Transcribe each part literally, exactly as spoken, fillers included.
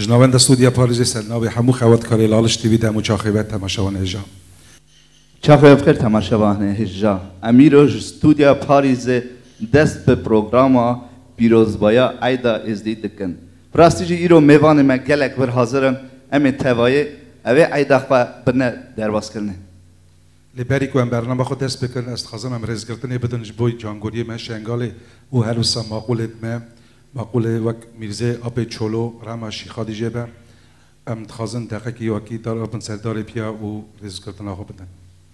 جنابند استودیا پاریزی سلنابی همو خواد کاری لالش تیوی ده مچاخبت تماشاوان هجا چاخه بخیر تماشاوان هجا امیروش استودیا پاریزی دست به پروگراما پیروزبایا ایدا ازدید دکن پراستیجی ایرو میوان ما گلک بر حاضرن امی توایی اوه ایدا خواه برنه درواز کرنه لبری که ام برنامه خود دست بکن است خازم ام رز کردنی بدنش بوی جانگوری من شنگاله او هر وسا ماقولت ما ماقوله وک میرزه آب چولو رام شیخادی جبه ام خازن دقیقی واکی دار آبن سردار پیا او رز کردن آخو بدن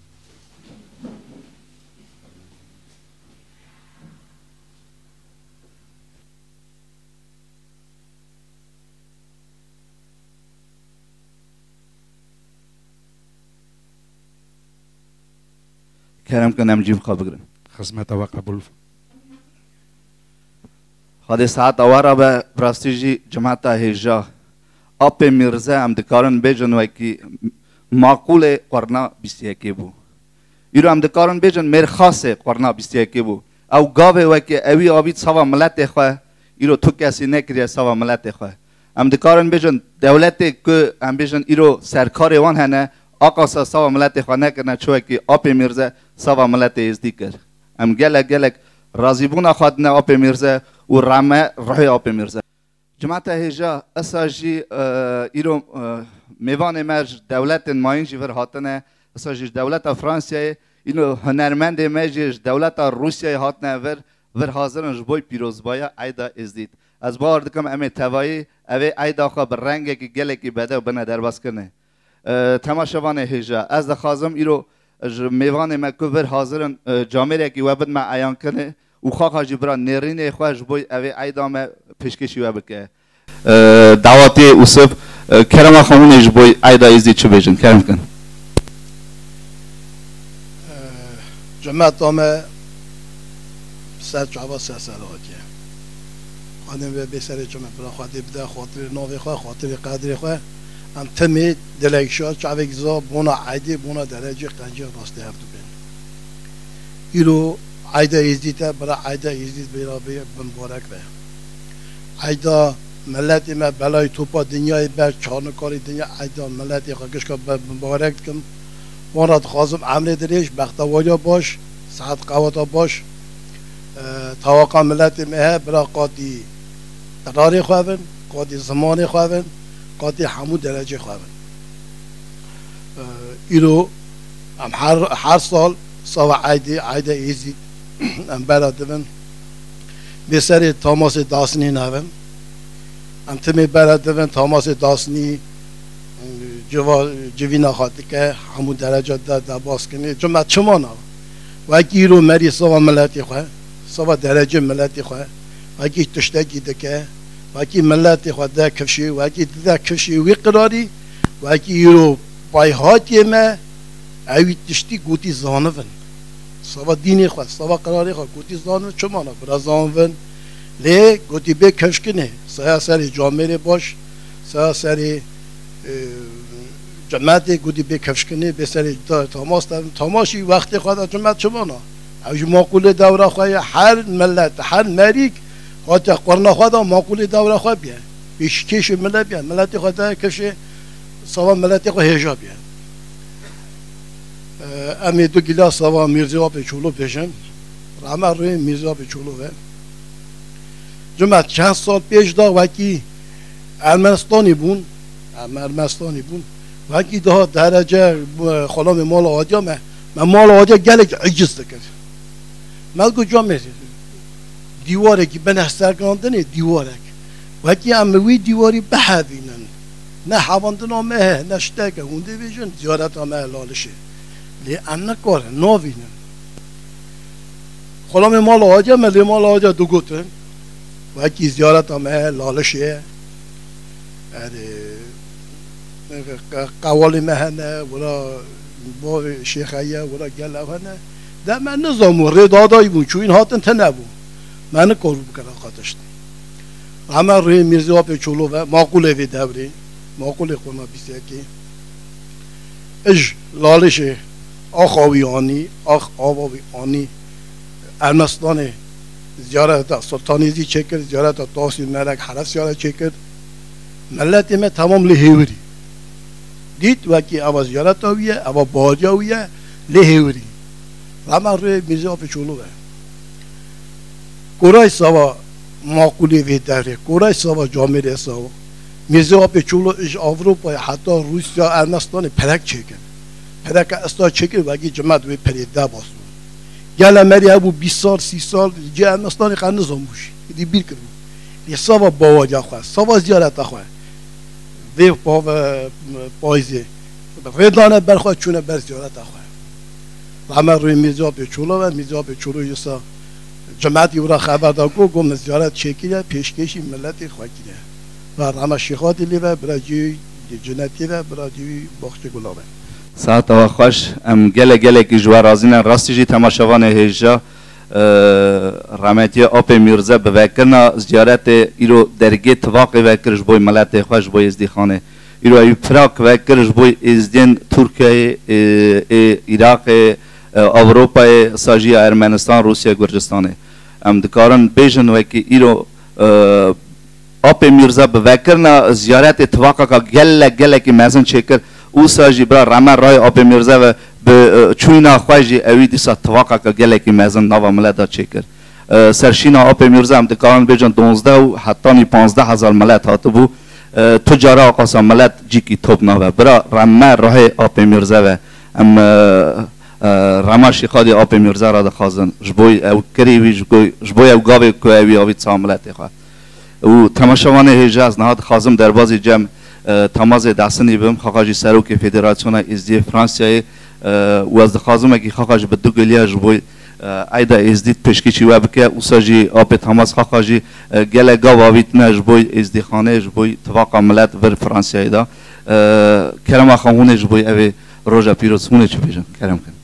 کرم کنم جیب خواب بگرم خدمت و قبول خاله ساعت آوارا به پراستیجی جماعت هجا آپ میرزه هم دکارن بیجن و کی معقول قرنا بیستی کی بو ایرو هم دکارن بیجن مر خاصه قرنا بیستی کی بو او گاوه و کی اوی آبی سوا ملت خو ایرو تو کسی نکریه سوا ملت خو هم دکارن بیجن دولت که هم بیجن ایرو سرکار وان هنه آقا سوا ملت خو نکنه چوه کی آپ میرزه سوا ملت ازدی کر هم گلک گلک راضی بونا خود نه آپ میرزه و رامه روح آپ میرزه جماعت هجا اساجی ایرو میوان مرج دولت ماینجی ور هاتنه اساجی دولت فرانسیای اینو هنرمند مجیش دولت روسیای هاتنه ور ور حاضرن جبوی پیروزبایا ایدا ازدید از بار دکم امی توایی اوی ایدا خو بر رنگی که گله کی بده و بنا درباز کنه تماشاوان هجا از دخازم ایرو میوان مکوور حاضرن جامعه کی وبد ما عیان کنه و خواهد جبران نرینه خواهش بوی اوی ایدام پیشکشی و بکه دعوتی اوسف کرم خانونش بوی ایدا ازدی چه بیجن کرم کن جمعت آمه سر جواب سر سلاحاتیه خانم به بسر جمعت برا خواهدی بده خاطر ناوی خواه خاطر قدر خواه هم تمی دلگشار چاوی گذار بونا عیدی بونا درجه قنجی راسته هفتو بین ایرو عیدا ازدیده برای عیدا ازدید برای بمبارک به عیدا ملتی ما بلای توپا دنیای بر چارنکاری دنیا عیدا ملتی خواهش که بمبارک کن وانات خازم عمل دریش بختواریا باش ساعت قواتا باش تواقع ملتی ما برای قاطی قراری خواهن قاطی زمانی خواهن قاطی همون درجه خواهن ایرو هم هر هر سال سوا عیدی عیدا ازدید ام برادرم به سر تماس داسنی نویم ام تمی برادرم تماس داسنی جوا جوینا خاطر که همون درجات داد باز کنی جمعت شما نه و کی رو مری سوا ملتی خواه سوا درجه ملتی خواه و کی تشتگی دکه و کی ملتی خواه ده کفشی و کی ده کفشی وی قراری و کی رو بایهاتی ما اوی تشتی گوتی زانون سوا دینی خواه سوا قراری خواه گوتی زانون چما نه برا زانون لی گوتی به کفش کنه سیا سری جامعه باش سیا سری جماعت گوتی به کفش کنه به سری تماس تماشی وقتی خواه جماعت چما نه اوی معقول دوره خواه هر ملت هر مریک خاطر قرن خواه معقول دوره خواه بیان بیش کش ملت بیان ملت خواه کفش سوا ملت خواه هجا بیان امی دو گیلاس سوا میرزی آب چولو پیشن رامه روی میرزی آب چولو و جمعت چند سال پیش دا وکی ارمنستانی بون ارمنستانی بون وکی ده درجه خلام مال آدیا من من مال آدیا گلک عجز دکر ملگو جامعه دیواره که بنه سرگاندنه دیواره وکی اموی دیواری بحوینن نه حواندن آمه نه شتکه هونده بیشن زیارت آمه لالشه لی ام نکاره نوینن خلام مال آجا ملی مال آجا دو گوتن و اکی زیارت همه لالشه قوالی مهنه ولا با شیخیه ولا گله هنه ده من نظام ردادایی بون چون این هاتن ته نبون من کارو بکنم خاطشت همه روی میرزی ها به چولو و معقوله وی دوری معقوله خونه بیسته که اج لالشه آخ آوی آنی آخ آوی آنی ارمستان زیارت سلطانیزی چکر زیارت تاسی مرک حرف زیارت چکر ملت ما تمام لهوری دید وکی اوا زیارت آویه اوا باجا آویه لهوری رما روی میزه آب چولوه کورای سوا معقولی وی داره کورای سوا جامعه سوا میزه آب چولو اش اروپا حتی روسیا ارمنستان پرک چکن پرک استا چکن وکی جماعت وی پریده باسو گله مری ابو بیست سال سی سال جه ارمنستان قرن زنبوشی دی بیر کرد دی سوا باواجا خواه سوا زیارت خواه وی پا پایزه ردانه برخواه چونه بر زیارت خواه همه روی میزا به چولو و میزا به چولو یسا جماعتی ورا خبر دا گو گم زیارت چکیه پیشکشی ملتی خواه کیه و همه شیخاتی لیوه برای جوی جنتی و برای جوی باخت گلابه ساعت و خوش ام گله گله کی جوار رازینه راستی جی تماشاوان هجا رحمتی آب میرزا بوکرنا زیارت ایرو درگه تواق وکرش بوی ملت خوش بوی ازدی خانه ایرو ای فراق وکرش بوی ازدین ترکیه عراق اروپا ساجی ارمنستان روسیه گرجستانه ام دکارن بیجن وکی ایرو آب میرزا بوکرنا زیارت تواق کا گله گله کی مزن چکر او ساجی برا رحمه رای آب میرزا و به چوینا خواهی اوی دیسا توقع که گله که مزن نوا ملت ها چکر سرشینا آب میرزا هم دکارن بیجن دونزده و حتی نی پانزده هزار ملت هاتو بو تجاره آقاسا ملت جی کی توب نوا برا رمه راه آب میرزا و ام رمه شیخادی آب میرزا را دخوازن جبوی او کریوی جبوی او گاوی که اوی آوی تسا ملت خواه او تماشاوان هجاز نهاد خازم در بازی جمع تماز دستنی بهم خواهی سروک فدراسیون ازدی فرانسیای و از دخوازم که خواهی به دو گلیه جبوی ایدا ازدید پشکیچی و بکه او ساجی آب تماز خواهی گله گاو آویت نه جبوی ازدی خانه جبوی توقع ملت ور فرانسیای دا کرم خواهونه جبوی اوی روژا پیروز هونه چه بیشن کرم کن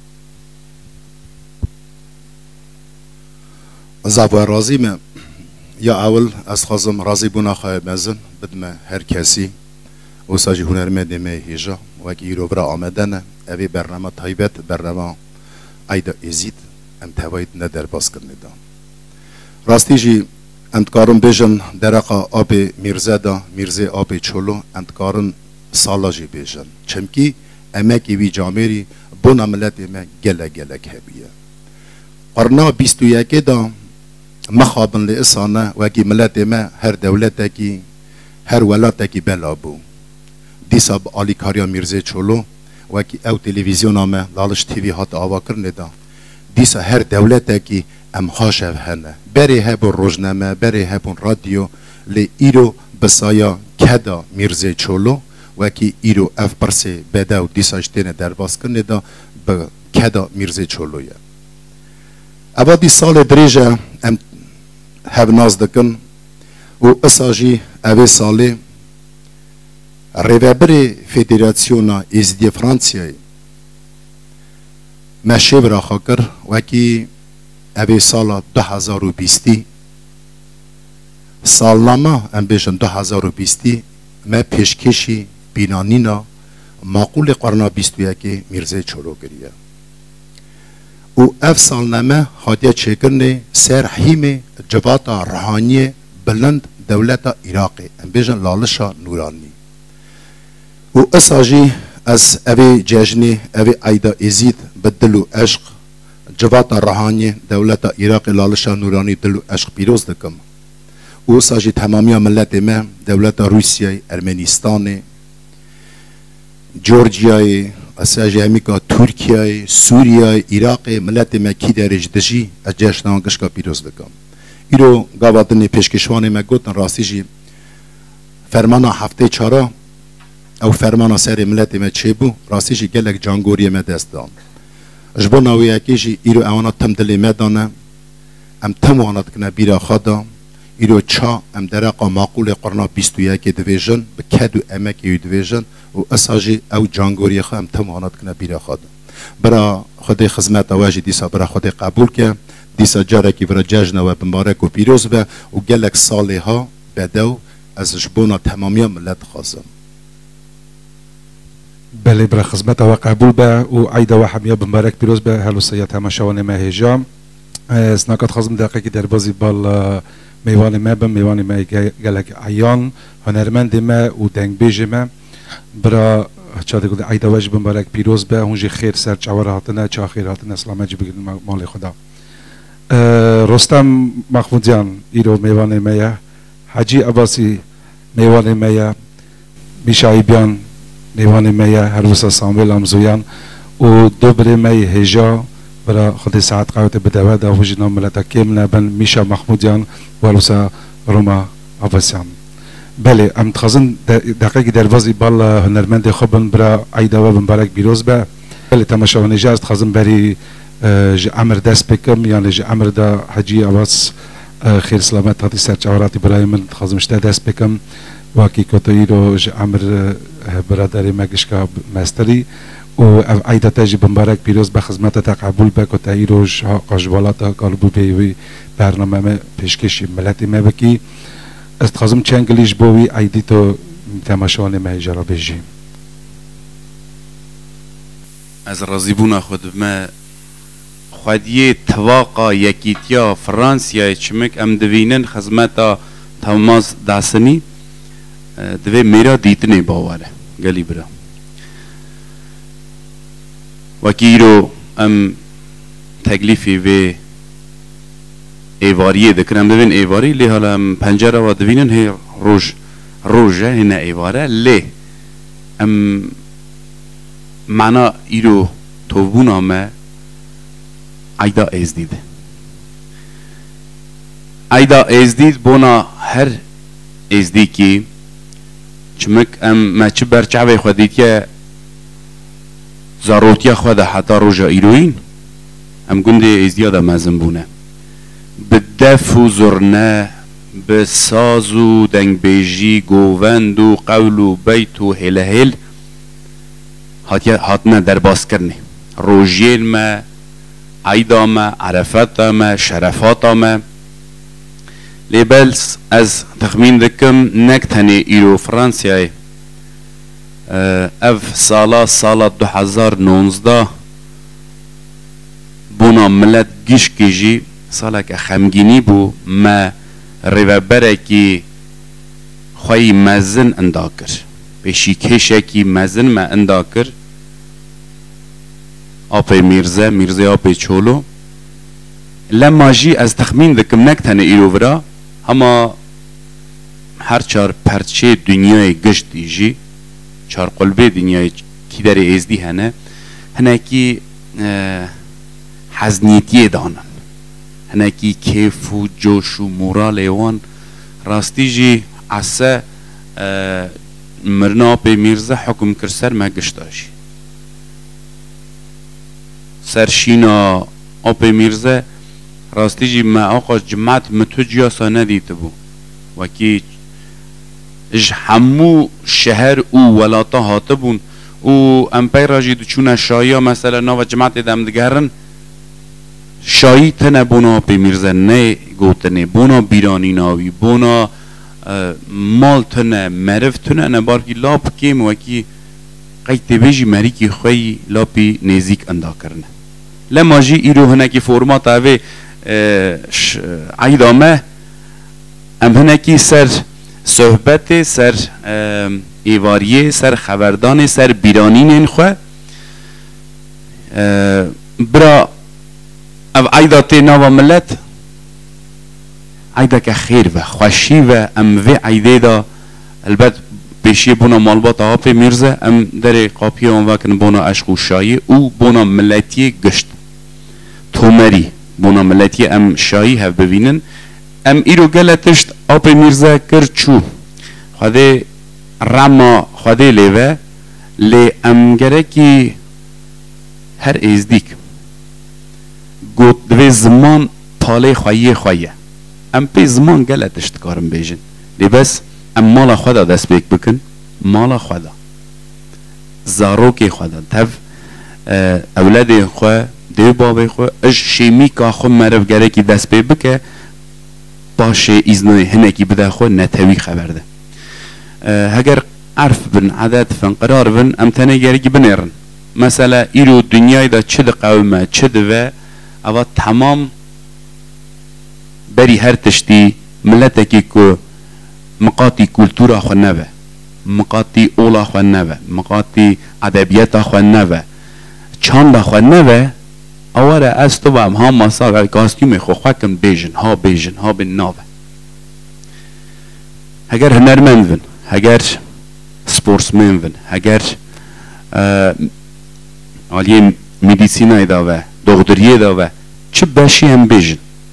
زبا راضی من یا اول از خازم راضی بونا خواهی مزن بدم هر کسی او ساجی هنرمند می هیجا و که ایرو برا آمدن اوی برنامه تایبت برنامه ایدا ازید ام تواید ندر باز کرنه دا راستی جی انتکارم بیجن درقا آب میرزه دا میرزه آب چولو انتکارن سالا جی بیجن چمکی امک ایوی جامعی بونا ملت اما گله گله که بیه قرنا بیست و یکی دا مخابن لإسانة وكي ملات ما هر دولتكي هر ولاتكي بلابو ديسا بآلي كاريا ميرزي چولو وكي او تلفزيونا ما لالش تيوي هات آوا کرنه دا ديسا هر دولتكي ام هاشف هنه بري هبون روجنامه بري هبون راديو لي ايرو بسايا كدا ميرزي چولو وكي ايرو اف برسي بدا و ديسا اشتين درباس کرنه دا بكدا ميرزي چولو يا اوا دي سال دريجه ام هب ناز دکن و اساجی اوی سالی ریوبری فدراسیونا ازدی فرانسیای مشیب را خاکر وکی اوی سالا دو هزار و بیستی سالنامه ام بیشن دو هزار و بیستی ما پیشکشی بینانینا معقول قرنا بیست و یکی میرزه چولو گریه و اف سالنامه هادیه چکرنه سر حیم جواتا رهانی بلند دولت عراقی ام بیجن لالشا نورانی و اساجی از اوی ججنی اوی ایدا ازید بدلو عشق جواتا رهانی دولت عراقی لالشا نورانی دلو عشق پیروز دکم و اساجی تمامی ملت ما دولت روسیای ارمنستان جورجیای اساجی امریکا ترکیه سوریه عراق ملت ما کی درج دجی از جشن گشکا پیروز دکم ایرو گاوادن پیشکشوان ما گوتن راستی جی فرمانا هفته چارا او فرمانا سر ملت ما چه بو راستی جی گلک جانگوری ما دست دان جبو ناوی اکی جی ایرو اوانا تم دلی ما دانه ام تم وانات کنه بیرا خدا ایرو چا ام درقا معقول قرنا بیست و یک دویژن بکدو امک ایو دویژن و اساجی او جانگوری خو ام تم وانات کنه بیرا خدا برا خدای خدمت واجی دیسا برا خدای قبول که دیسا جاره کی برا جشن و مبارک و پیروز به و گلک ساله ها بدو از جبونا تمامی ملت خاصم بله برا خدمت و قبول به و عید و حمیه مبارک پیروز به هلو سیات همه شوانه مهجام سناکت خازم دقیقی در بازی بال میوان ما بم میوان ما گلک عیان هنرمند ما و دنگ بیج ما برا چاده گفت عیدا وجه بمبارک پیروز به هونجی خیر سر چوار هاتنه چا خیر هاتنه سلامت جی بگیرن مال خدا رستم محمودیان ایرو میوان ما حاجی عباسی میوان ما میشای بیان میوان ما هر روز سامبل امزویان و دوباره می هجا برا خود ساعت قوت بدوه دا وجنا ملتا کم نبن میشا محمودیان و روسا روما عباسیان بله ام تخزن دقیقی دروازی بال هنرمند خوبن برا عیدا و بمبارک بیروز به بله تماشا و نجاز تخزن بری جه عمر دست بکم یعنی جه عمر دا حجی عباس خیر سلامت هاتی سرچاوراتی برای من تخزن مشته دست بکم واکی کتایی رو جه عمر برادری مگشکا مستری و عیدا تاجی بمبارک پیروز به خدمت تا قبول به کتایی رو قاجبالات قلبو بیوی برنامه پیشکشی ملتی ما بکی استخدام چنگلیش بوی عیدی تو تماشان ما اجرا بجیم از رازیبونا خود ما خودیه تواقع یکیتیا فرانسیا چمک ام دوینن خدمت تماس داسنی دوی میرا دیتنه باوره گلی برا وکیرو ام تکلیفی و ایواریه دکرم دوین ایواری لی حالا ام پنجره و دوینن هی روش روشه هنه ایواره لی ام معنا ایرو توبونا ما عیدا ازدید عیدا ازدید بونا هر ازدیکی چمک ام ما چه برچعبه خودید که زاروتیا خود حتی روژا ایروین ام گنده ازدیادا مزن بونه به دف و زرنه به ساز و دنگ بیجی گووند و قول و بیت و هل هل هاتنا در باز کرنه روژیل ما عیدا ما عرفات ما شرفات ما لیبلس از تخمین دکم نکتنی ایرو فرانسیای اف سالا سالا دو هزار نونزده بونا ملت گیش کجی سالا که خمگینی بو ما ریوبره کی خوی مزن انداکر پیشی کشه کی مزن ما انداکر آپی میرزه میرزه آپی چولو لما جی از تخمین دکم نکتنه ایرو ورا اما هر چار پرچه دنیای گشت ایجی چار قلبه دنیای کی در ازدی هنه هنه کی حزنیتی دانن هنه کی کیف و جوش و مورال ایوان راستی جی عسه مرنا پی میرزه حکم کرسر ما گشتاشی سرشینا آپی میرزه راستی جی ما آقا جماعت متو جیاسا ندیده بو وکی اج همو شهر او ولاتا هاته بون او امپی راجی دو چونه شایی مثلا نو جماعت دم دگرن شایی تنه بونا پی میرزه نه گوتنه بونا بیرانی ناوی بونا مال تنه مرف تنه نبارکی لاپ کم وکی قیت بیجی مریکی خوی لاپی نزیک اندا کرنه لما جی ایرو هنکی فرمات اوه عیدامه ام هنکی سر صحبت سر ایواریه سر خبردان سر بیرانین خواه برا او عیدا تی ناوا ملت عیدا که خیر و خوشی و ام وی عیده دا البت پیشی بونا مالبات ها پی میرزه ام در قاپی اون وکن بونا عشق و شایی او بونا ملتی گشت تومری بونا ملتی ام شایی هف ببینن ام ایرو گلتشت آپی میرزه کر چو خواده رما خواده لیوه لی ام گره کی هر ازدیک گوت دوی زمان پاله خواهی خواهی ام پی زمان گلتشت کارم بیجن لی بس ام مالا خدا دست بیک بکن مالا خدا زاروکی خدا تف اولاد خواه دیو بابی خواه اش شیمی که خود مرف گره کی دست بیک بکه باشه ایزنای هنکی بده خواه نتوی خبر ده هگر عرف بن عدد فن قرار بن ام تنه گره کی بنیرن مثلا ایرو دنیای دا چه ده قومه چه ده و اوا تمام بری هر تشتی ملتکی که مقاطی کلتورا خو نوه مقاطی اولا خو نوه مقاطی ادبیاتا خو نوه چاندا خو نوه اواره از تو هم ها مسا کاستیوم خو خواکم بیجن ها بیجن ها بین نوه اگر هنرمند ون اگر سپورتسمن ون اگر عالیه مدیسینای داوه دکتریه داوه چه باشی هم بیجن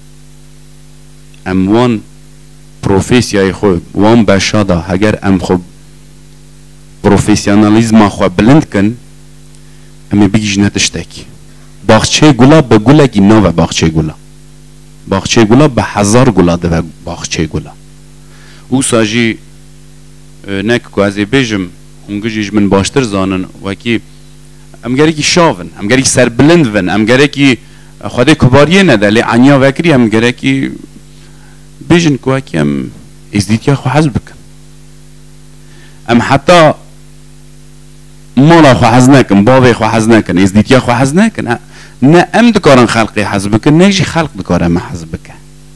ام وان پروفیسیای خو وان باشادا اگر ام خو پروفیسیونالیزم خو بلند کن ام بیج نتشتکی باغچه گلاب به گلگی نو باغچه گلاب باغچه گلاب به هزار گلاب ده باغچه گلاب او ساجی نک کو از بیجم اونگیش من باشتر زانن و کی ام گری کی شاون ام گری سر بلند ون ام گری کی خود کباریه نده لی عنیا وکری ام گری کی بیجن کو کی ام ازدیتیا خو حزب کن ام حتی مالا خو حز نکن بابی خو حز نکن ازدیتیا خو حز نکن نه ام دکارن خلقی حزب کن نه جی خلق دکارن ما حزب کن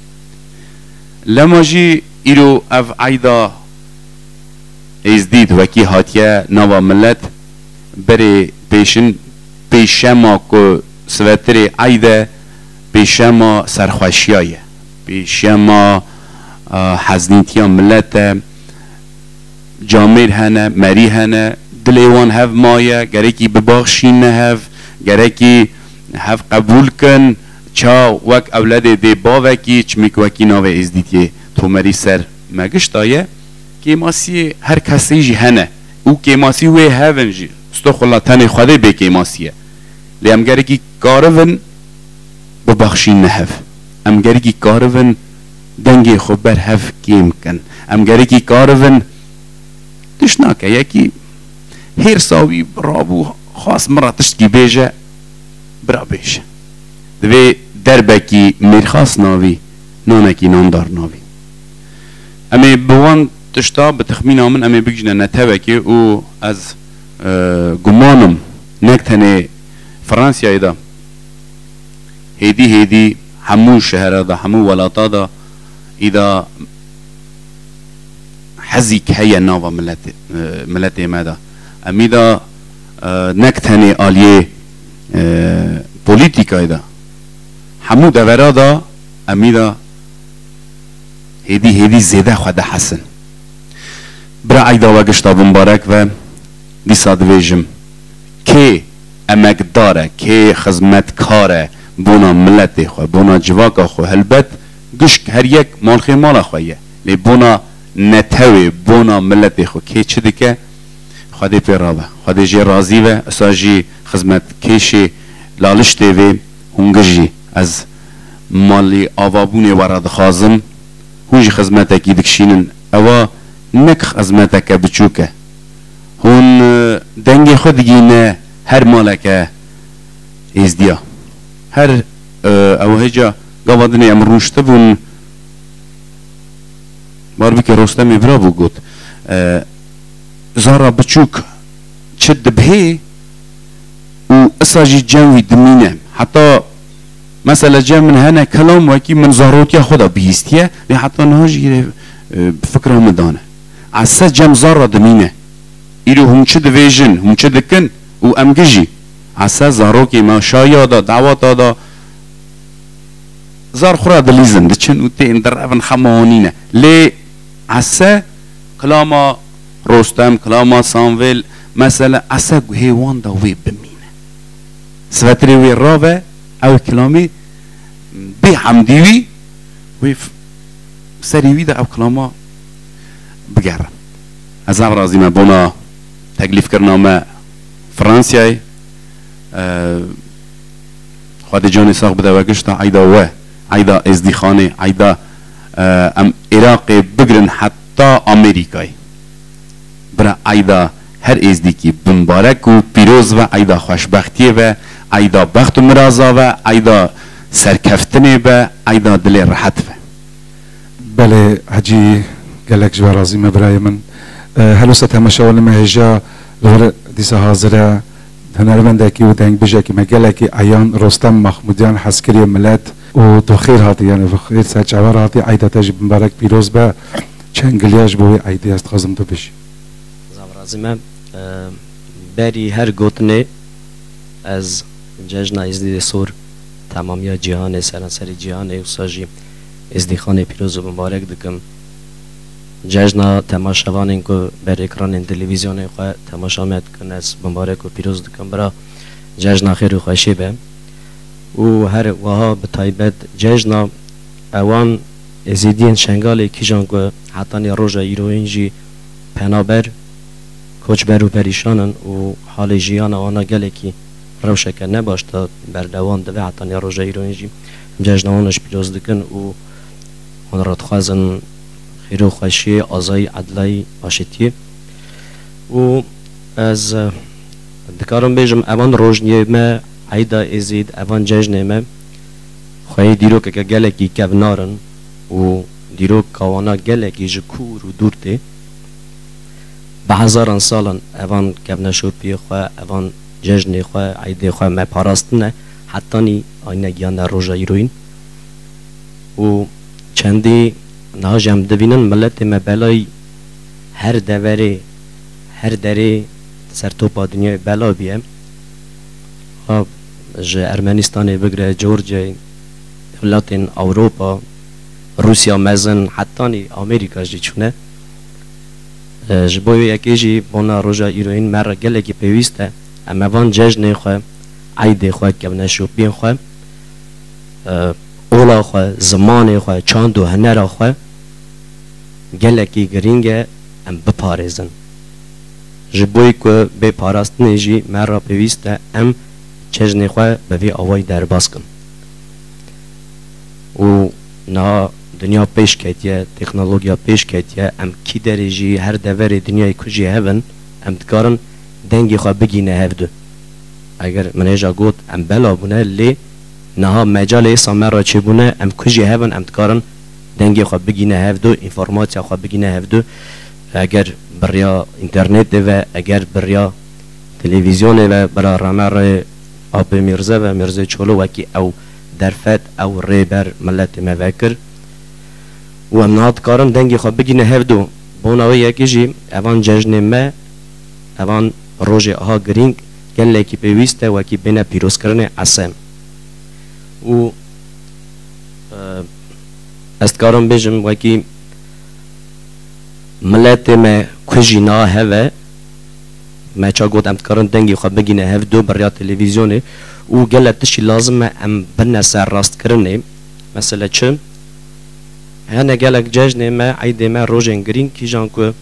لما جی ایرو اف عیدا ازدید وکی هاتیه نوا ملت بری پیشن پیشما کو سوتر عیده پیشما سرخوشیایه پیشما حزنیتیا ملت جامیر هنه مری هنه دلیوان هف مایه گره کی بباخشین نه هف گره کی هف قبول کن چا وک اولاد دی با وکی چمیک وکی ناوه ازدیتیه تو مری سر مگشت آیه که ماسی هر کسی جی هنه او که ماسی وی هفن جی استو خلاتن خوده به که ماسیه لی امگره کی کارون بباخشین نه هف امگره کی کارون دنگی خوب بر هف کیم کن امگره کی کارون تشناکه یکی هر ساوی رابو خاص مراتشت کی بیجه برا بیجه دوی دربکی میرخاص ناوی نانکی ناندار ناوی امی بوان تشتا بتخمین آمن امی بگجنه نتوکی او از گمانم نکتنه فرانسیایی دا هیدی هیدی همو شهره دا همو ولاتا دا ایدا حزیک هیا ناوا ملت ملت ما دا امی دا نکتنه آلیه پولیتیکای دا همو دورا دا امی دا هیدی هیدی زیده خود حسن برا عیدا و گشتا مبارک و دیسا دویجم که امک داره که خدمت کاره بونا ملت خو بونا جواکا خو هلبت گشک هر یک مالخی مالا خویه لی بونا نتوی بونا ملت خو که چه دیگه خودی پیرابه خودی جی رازی و اساجی خدمت کشی لالشتی و هنگجی از مالی آوابونی ورد خازم هونجی خدمت اکی دکشینن اوا نک خدمت اکی بچوکه هون دنگی خودگی نه هر مالکه ازدیا هر او هجا گوادنی ام روشته بون بار بی که رستمی برا بو گود زارا بچوک چه دبهی و اساجی جنوی دمینه حتی مثلا جا من هنه کلام وکی من زاروتیا خدا بیستیه و حتی نهاجی فکر هم دانه عسا جم زارا دمینه ایرو هم چه دویجن هم چه دکن و امگجی عسا زاروکی ما شایادا دعواتا دا زار خورا دلیزن دچن و تین در اون خمانینه لی عسا کلاما رستم کلاما سامویل مثلا عسا هیوان دا وی بمینه سواتری وی رابه او کلامی بی حمدیوی وی سریوی دا او کلاما بگرم از ام رازی ما بونا تکلیف کرنا ما فرانسیای خواهد جانی ساق بده و گشتا عیدا و عیدا ازدیخانه عیدا ام عراق بگرن حتی امریکای برا عیدا هر ازدیکی بمبارک و پیروز و عیدا خوشبختی و عیدا بخت و مرازا و عیدا سرکفتنه و عیدا دل راحت و بله حجی گلک جوار رازی مبرای من هلو ست همه شوال مهجا لور دیسا حاضره هنرمنده کی و دنگ بجه کی مگله کی عیان رستم محمودیان حسکری ملت و تو خیر هاتی یعنی خیر سچوار هاتی عیدتش مبارک پیروز به چنگلیاش بوی عیدی است خازم تو بشی زبرازمه بری هر گوتنه از جشن ازدید سور تمامی جهان سراسری جهان اوساجی ازدیخان پیروز و مبارک دکم جشن تماشاوان که بر اکران تلویزیون خواه تماشا میاد کن از مبارک و پیروز دکم برا جشن خیر و خوشی به و هر وها به تایبت جشن اوان ازیدین شنگال کیجان که حتی روژا ایروین جی پنابر کوچ برو پریشانن و حال جیان آنها گله کی روشک نباشد بردوان دوه حتی روژا ایروین جی جشن آنش پیروز دکن و آن را تخوازن خیر و خوشی آزای عدلای آشتیه و از دکارم بیجم اوان روژنیه ما عیدا ازید اوان جشن ما خواهی دیرو که گله کی کونارن و دیرو کوانا گله کی جکور و دورته به هزاران سالن اوان کونشو پی خواه اوان جشن خواه عیده خواه ما پاراستنه حتی نی آینه گیان روژا ایروین و چندی نهاجم دوینن ملت ما بلای هر دوره هر دره سر توپا دنیای بلا بیه ها جه ارمنستان بگره جورجی دولت اوروپا روسیا مزن حتی نی امریکا جی چونه جبوی یکی جی بنا روژا ایروین مر گله کی پیوسته اما وان جشن خواه عیده خواه کبنه شوپین خواه اولا خواه زمان خواه چاند و هنر خواه گله کی گرینگه ام بپارزن جبوی که به پاراستنه جی مر پیوسته ام جشن خواه بوی آوای در باز کن و نا دنیا پیش کتیه تکنولوژیا پیش کتیه ام کی درجی هر دوره دنیای کجی هفن ام دکارن دنگی خواه بگینه هفدو اگر منیجا گوت ام بلا بونه لی نها مجال ایسا مرا چه بونه ام کجی هفن ام دکارن دنگی خواه بگینه هفدو انفرماتیا خواه بگینه هفدو اگر بریا اینترنت و اگر بریا تلویزیون و برا رامر آب میرزه و میرزه چولو وکی او درفت او ریبر ملت مفکر و ام نهاد کارن دنگی خواه بگینه هفدو بوناوی یکی جی اوان جشن ما اوان روژ آها گرینگ گله کی پیوسته و کی بین پیروز کرنه عصم و است کارم بیجم و کی ملت ما کجی نا هوا ما چا گوت ام کارن دنگی خواه بگینه هفدو بریا تلویزیونه و گله تشی لازم ام بنا سر راست کرنه مثلا چه هنه گلک جشن ما عید ما روژن گرینگ کی جان که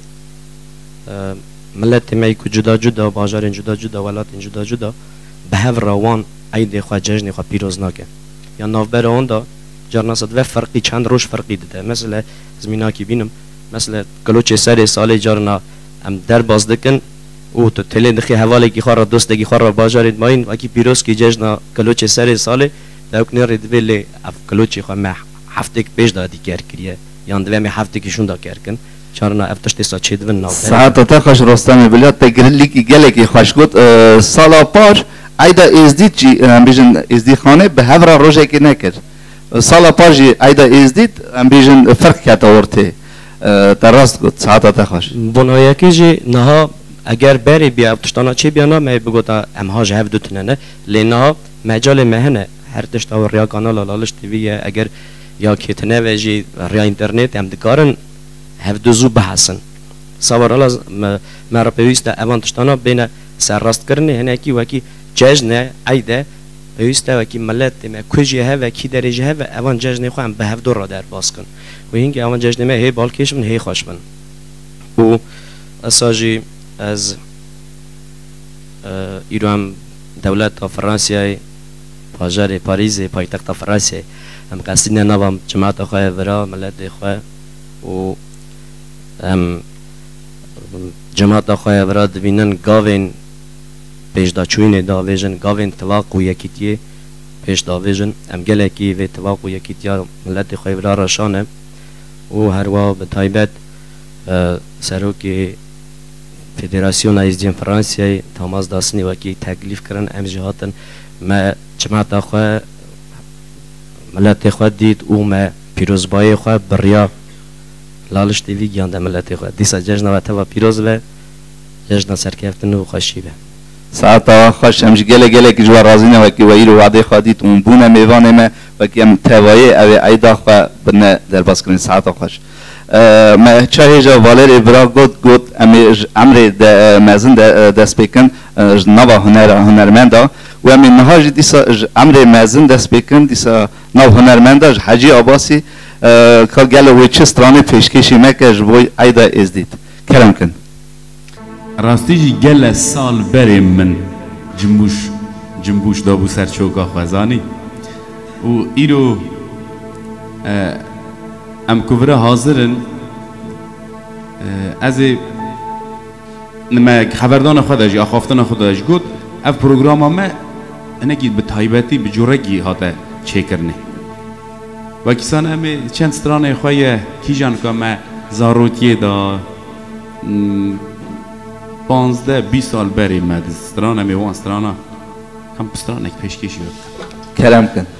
ملت ما که جدا جدا باجارین جدا جدا ولاتین جدا جدا به هف روان عید خواه جشن خواه پیروز ناکه یا نوبر آن دا جرناسد و فرقی چند روش فرقی داده مثلا زمینا کی بینم مثلا کلوچه سر سال جارنا ام در باز دکن او تو تله دخی حواله کی خواه دوست دگی خواه باجارید ماین و کی پیروز کی جشن کلوچه سر سال داوکنه رید ولی اف کلوچه خواه ما هفته که پیش دادی کار کریه یان دوی می هفته که شون دا کار کن چارنا افتشتی سا چه دون ناو ساعت تا خوش رستمی بلیاد تگرلی کی گله کی خوش گفت سالا پار ایدا ازدید چی بیشن ازدی خانه به هفرا روزه کی نکرد سالا پار جی ایدا ازدید بیشن فرق کت آورده تراست گفت ساعت تا خوش بنای کی جی نه اگر بری بیا افتشتانا چه بیانا می بگوتا امهاج هفت دوتنه لینها مجال مهنه هر تشتا و ریا کانال لالش تیویه اگر یا کتنه وجی ریا اینترنت هم دکارن هفت دوزو بحثن سوار الله مرا پیوسته اوان تشتانا بین سر راست کرنه هنه کی وکی جشن عیده پیوسته وکی ملت ما کجی ها وکی درجه ها و اوان جشن خو هم به هفت دو را در باز کن و اینکه اوان جشن ما هی بالکش من هی خوش من و اساجی از ایران دولت فرانسیای پاجر پاریس پایتخت فرانسه هم قصدین نوام جماعت خواه ورا ملت خواه و هم جماعت خواه ورا دوینن گاوین پیش دا چوین دا ویژن گاوین طلاق و یکیتیه پیش دا ویژن هم گله کی و طلاق و یکیتیا ملت خواه ورا راشانه و هر وا به تایبت سروکی فدراسیون ایزدین فرانسیای تماس داسنی وکی تکلیف کرن ام جهاتن ما جماعت خواه ملت خود دید او ما پیروزبای خود بریا لالش تیوی گیانده ملت خود دیسا جشن و توا پیروز به جشن سرکفتن و خوشی به ساعتا خوش همش گله گله که جوار رازی نه و که ویرو وعده خادی تون بونه میوانه ما و که هم توایی او ایدا خو بنا در باز کنین ساعتا خوش ما چه جا والر ابرا گود گود امر امر مازن دست بکن نوا هنر هنرمندا و من نهاج دیسا امر مازن دست بکن دیسا نو هنرمندا حاجی عباسی که گله و چه استرانه پیشکشی مکش وی ایدا ازدید کرم کن راستیجی گل سال بری من جنبوش جنبوش دابو سر چوکا خوزانی و ایرو ام کوورا حاضرن از نما خبردان خودش یا خوافتن خودش گفت اف پروگرام ما نگید به تایبتی به جورگی هاته چه کرنه و کسان همه چند سترانه خواه کیجان که ما زاروتیه دا پانزده بیست سال بری مد سترانه میوان سترانه کم سترانه پیشکشی بود کرم کن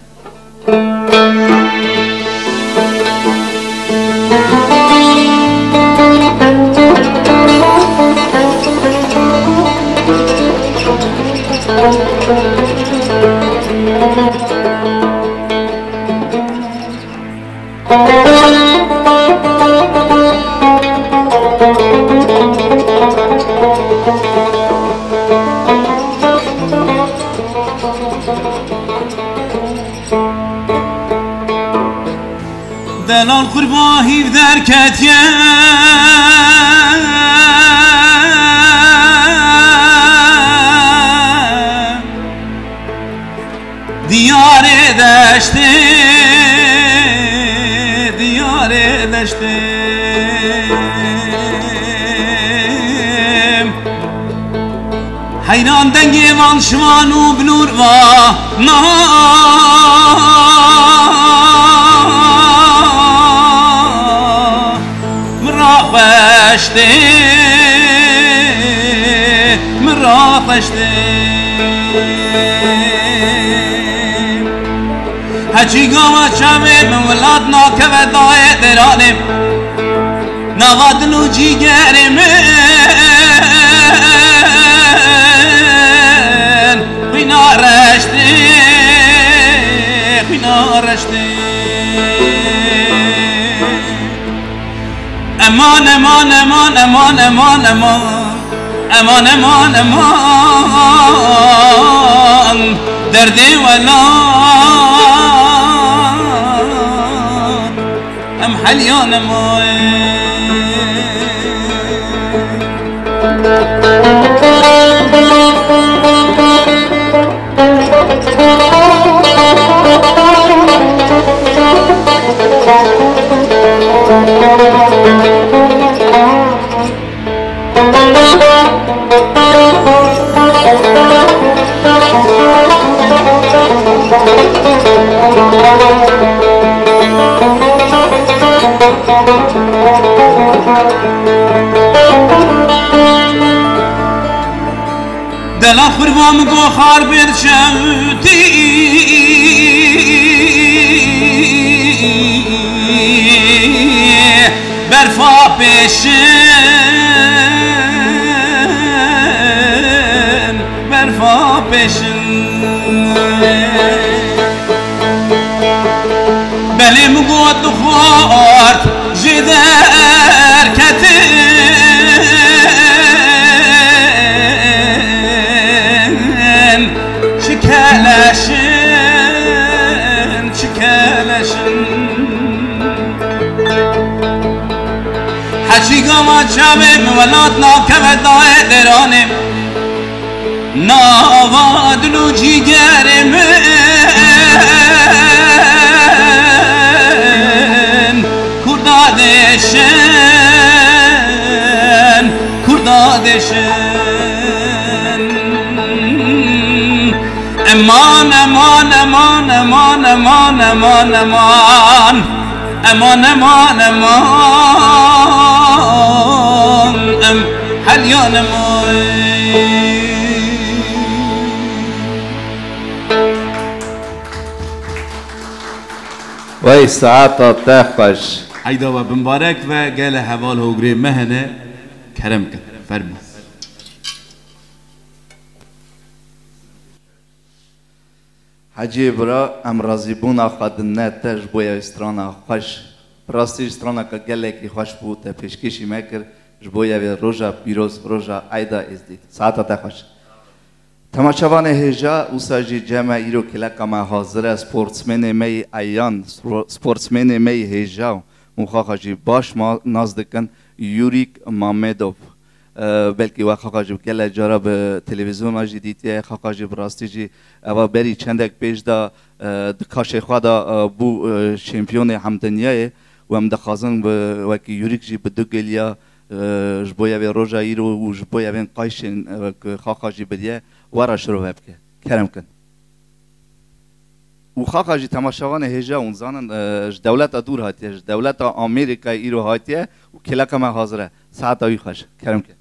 دلال قرباهی در کتیه دیار دشته دیار دشته حیران دنگی وان شمانو بنور و مرافشته مرافشته هچی گاما چمه من ولاد ناکه و دای درانم نغادلو جیگری من خوینا رشته خوینا رشته امان امان امان امان امان امان امان امان امان دردی ولاد ام حلیان امان دل قربام گو خار بر شوتی برفا پیشن برفا پیشن بلی مگو تو خورد جدر کتن شکلشن شکلشن هچی گاما چمه مولاد ناکه و دای درانم ناوادلو جیگر من کردادشن کردادشن امان امان امان امان امان امان امان امان امان امان ام حلیان امان وای ساعت تخش عیدا و بمبارک و گل حوال هوگری مهنه کرم کن فرمو حجی برا ام رازی بونا خادن نه تش بویا استرانا خوش راستی استرانا که گله کی خوش بود پیشکشی مکر جبویا و روزا پیروز روزا عیدا ازدید ساعت تخش تماشاوان هجا اوساجی جمع ایرو کلا کما حاضر سپورتسمن می ایان سپورتسمن می هجا مخاخاجی باش ما نزدیکن یوریک مامدوف بلکه وقت خاجب کلا جارا به تلویزیون آجی دیتی خاجب براستی جی اوا بری چندک پیش دا دکاش خوادا بو شامپیون هم دنیای و هم دخازن به وکی یوریک جی بدو گلیا جبویا به روزا ایرو و جبویا به قایشن خاجی بدیه ورا شروع بکه کرم کن و خاجی تماشاوان هجا اون زانن دولت دور هاتیه دولت آمریکا ایرو هاتیه و کلا کما حاضره ساعت آوی خوش کرم کن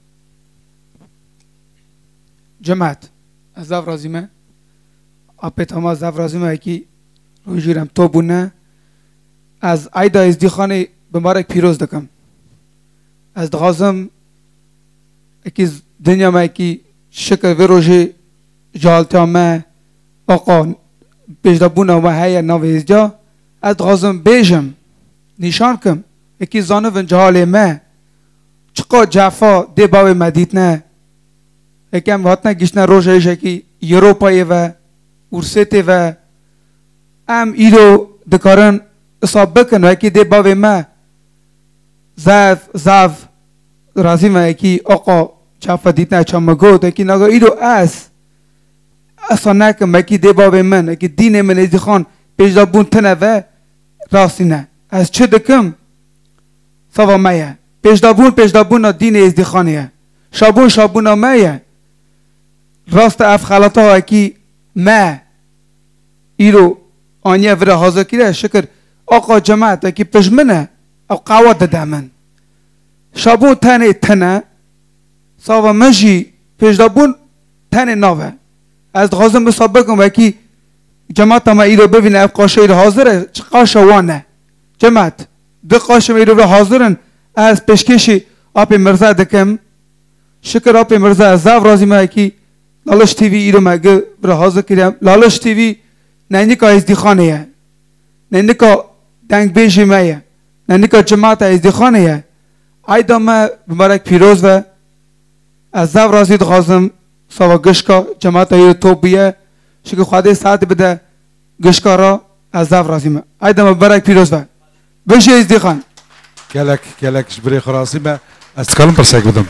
جماعت از دو رازیمه اپت هم از دو رازیمه که روی جیرم تو بونه از عیدا از دیخانه بمارک پیروز دکم از دغازم اکی دنیا ما اکی شکر و روژه جالتا ما آقا پیشدا بونه و هیا نویز جا از دغازم بیجم نشان کم اکی زانه و جهال ما چقا جفا دی باوی مدید نه یکم وقت گیشنا روزه ایش کی یوروپای و ورسته و ام ایرو دکارن اصاب بکن و کی دی باوی ما زاف زاف رازی ما کی آقا جفا دید نه چم گود کی نگا ایرو اس اصلا نکم کی دی باوی من کی دین من ازی خان پیشدا بون تنه و راستی نه از چه دکم سوا مایه پیشدابون پیشدابون دین ازدی خانیه شابون شابون مایه راست اف خلاطا اکی ما ایرو آنیه وره حاضر کره شکر آقا جماعت اکی پشمنه او قوات داده من شابون تنه تنه ساوا مجی پیشدابون تنه ناوه از دخوازم بسابق کنم اکی جماعت ما ایرو ببینه اف قاشه ایرو حاضره چه قاشه وانه جماعت دو قاشه ایرو وره حاضرن از پیشکشی آپ مرزا دکم شکر آپ مرزا از زاو رازی ما کی لالش تیوی ایرو مگه برا حاضر کریم لالش تیوی نینی که ازدی خانه یه نینی که دنگ بیشی ما یه نینی که جماعت ازدی خانه یه ایدا ما بمارک پیروز و از زاو رازی دخوازم سوا گشکا جماعت ایرو توب بیه شکر خواهده ساعت بده گشکا را از زاو رازی ما ایدا ما بمارک پیروز و بشی ازدی خان گلک گلک جبری خراسی ما از کلم پرسک بدم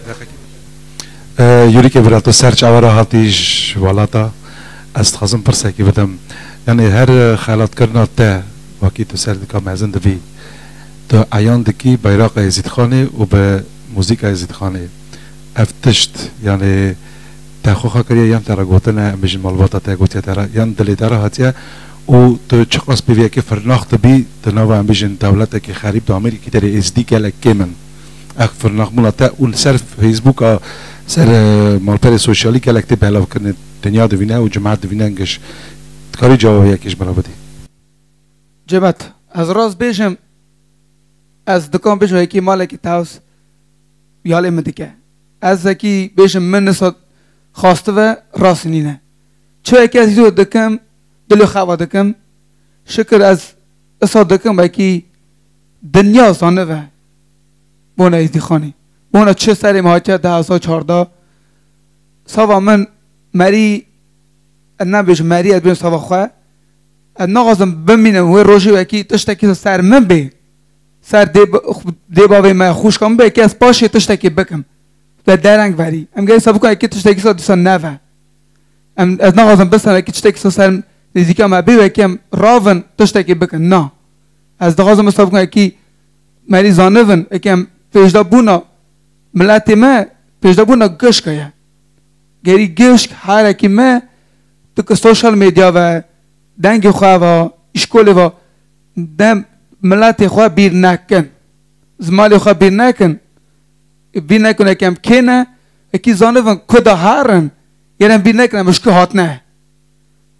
یوری که برای تو سرچ آورا هاتیش والاتا از خازم پرسکی بدم یعنی هر خالات کرنا تا واقعی تو سر دکا مزن دوی تو عیان دکی بیراق ازید خانه و به موزیک ازید خانه افتشت یعنی تخوخا کریه یم ترا گوتنه مجن مالباتا تا گوتیا ترا یم دلی ترا هاتیه و تو چقاس بیوی که فرناخت بی تناو هم بیشن دولت که خریب دو امریکی تری ازدی کلک کمن اخ فرناخت مولا تا اون سر فیسبوک سر مالپر سوشیالی کلک تی بهلاو کرنه دنیا دوینه و جماعت دوینه انگش کاری جواب یکیش برا بدی جماعت از راز بیشم از دکان بیشم یکی مالکی تاوس یالی مدیکه از یکی بیشم من نساد خواسته و راست نینه چه یکی از یو دکم دلو خواه دکم شکر از اصاد دکم اکی دنیا سانه و بونا ازدی خانی بونا چه سری مهاچه ده هزار چارده سوا من مری نبیش مری از بین سوا خواه نغازم بمینم و روشی و اکی تشتکی سر من بی سر دیباوی من خوش کم بی اکی از پاشی تشتکی بکم و درنگ وری ام گه سبکو اکی تشتکی سا دیسا نوه ام از نغازم بسن اکی تشتکی سا سر نزدیک ما بیو اکیم راون تشتکی بکن نه از دغازم استاب کن اکی مری زانون اکیم پیشدا بونا ملت ما پیشدا بونا گشک که گری گشک هر اکی ما تو که سوشال میدیا و دنگ خواه و اشکول و دم ملت خواه بیر نکن زمالی خواه بیر نکن بیر نکن اکیم کنه اکی زانون کدا هرن یعنی بیر نکن مشکل هات نه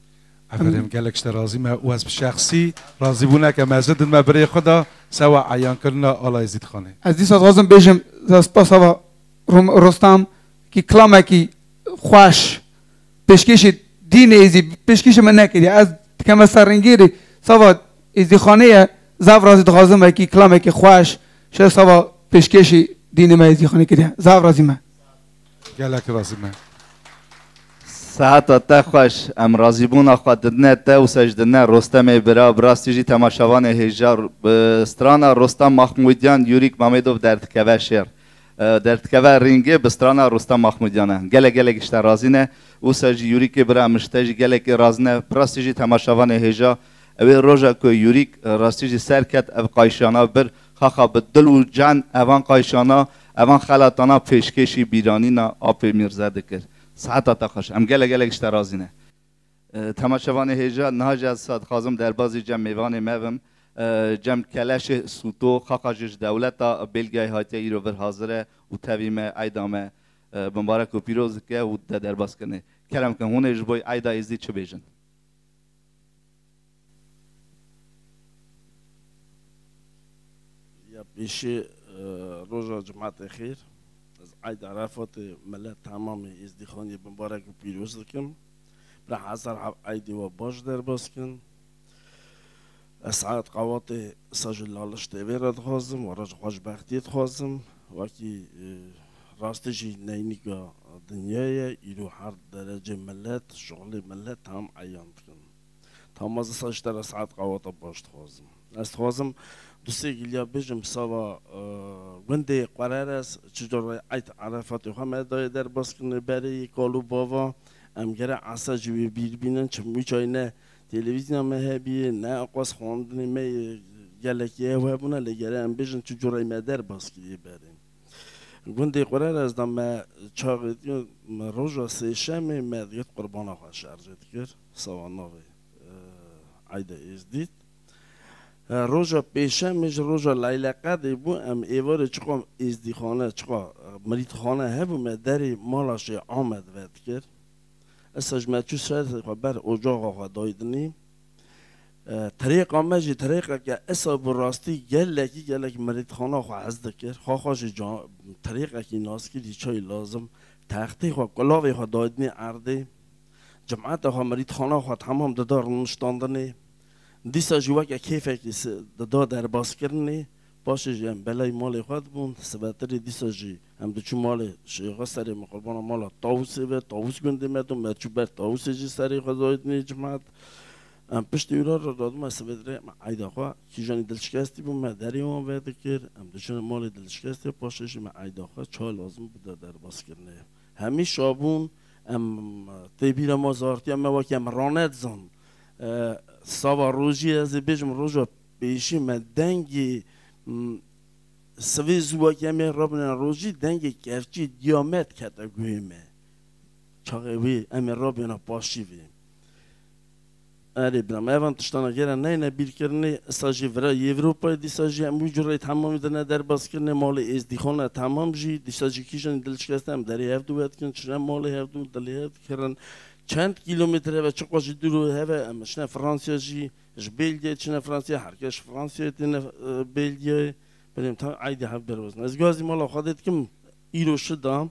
افرم گلک شت راضی ما و از شخصی راضی بونه که مزد ما برای خدا سوا عیان کردن الله یزید خانه از دیس غازم بیشم سپاس هوا رستم کی کلامه کی خوش پیشکش دین ازی پیشکش من نکردی از کم سرنگیری سوا ازی خانه زاو راضی غازم کی کلامه کی خوش شه سوا پیشکش دین ما ازی خانه کردی زاو راضی ما گلک راضی ما ساعت تا خوش ام راضی بون خود دنه تا و سجدنه رستم برا براستیجی تماشاوان هجار بسترانا رستم محمودیان یوریک مامدوف در تکوه شیر در تکوه رینگه بسترانا رستم محمودیانه گله گله گشت رازینه و سجی یوریک برا مشتاجی گله که رازنه براستیجی تماشاوان هجا اوی روژا که یوریک راستیجی سرکت او قایشانا بر خاخا بدل و جان اوان قایشانا اوان خلاتانا پیشکشی بیرانی نا آپ میرزا دکر ساعت تا خوش ام گله گله گشت رازینه تماشاوان هجا نهاج از ساد خازم در بازی جمع میوان موم جمع کلش سوتو خاقاجش دولتا بلگای هاتی ایرو بر حاضره و تویم ایدامه بمبارک و پیروز که و در باز کنه کرم که هونه جبوی ایدا ازدی چه بیجن یا بیشی روزا جماعت خیر از ایدا رفت ملت تمام ازدی خانی بمبارک و پیروز کن برای حضر ایدی و باش در باز کن ساعت قوات سجل لالش تبرد خواستم و راج خوشبختیت خواستم وقتی راستشی نینیگا دنیای ایرو هر درجه ملت شغل ملت هم عیان کن تا از سجل ساعت قوات باش خواستم از خواستم دوستی گلیا بجم سوا گنده قرار است چجور ایت عرفات همه دای در باز کنه برای کالو باوا امگره عصا جوی بیر بینن چه میچای نه تلویزیون مهبی نه آقاس خواندنی می گلکیه و بونه لگره ام بیشن چه جورای مدر باز کردی بریم گنده قرار از دم چاقیدی روزا سه شنبه مدیت قربان آخر شارژت کرد سواناوی عیدا ازدید روزا پیشمش روزا لیلقه بو ام ایوار چقام ازدی خانه چقا مرید خانه هبو مدری مالاش آمد ود کرد استاج مچو سر خبر اجاق خدایدنی طریق آمجی طریقه که اصلا براستی گلکی گلک مرید خانه خو عزد کرد خواهش جا طریقه که ناسکی دی چای لازم تختی خو کلاوی خدایدنی عرده جماعت خو مرید خانه خو تمام ددار نشتاندنی دیسا جوا که کیفه که ددا در باز کردنی باشه جم بلای مال خود بون سبتری دیسا جی هم دو چون مال شیخا سری مقربان مال تاوسی به تاوس گنده میدم مرچو بر تاوسی جی سری خدایت نی جماعت ام پشت یورا را دادم سبتری عیدا خوا کی جانی دلشکستی بون مدری اون وید کرد هم دو چون مال دلشکستی باشه جی من عیدا خوا چه لازم بود در باز کردنی همی شابون ام تبیر مازارتی ام واقعی ام رانت زن سوا روزی از بیشم روزا پیشی من دنگی سوی زوا که من رابطه روزی دنگی کفچی دیامت کتا گویمه چاقوی امی رابطه پاشی وی اری برام ایوان تشتانا گره نه نه بیر کرنه استاجی ورای اروپا دیساجی امی جوری تمام دنه در باز کرنه مال ازدیخانه تمام جی دیساجی کیشان دلشکسته هم دری هفت دو کن چرا مال هفت دو دلی هفت کردن چند کیلومتر و چقدر دور هوا امشنا فرانسیا جی اش بلژیک چنا فرانسیا هرکش فرانسیا تن بلژیک بریم تا عیدی هفت بروزن از گازی مال خودت کم ایرو شدم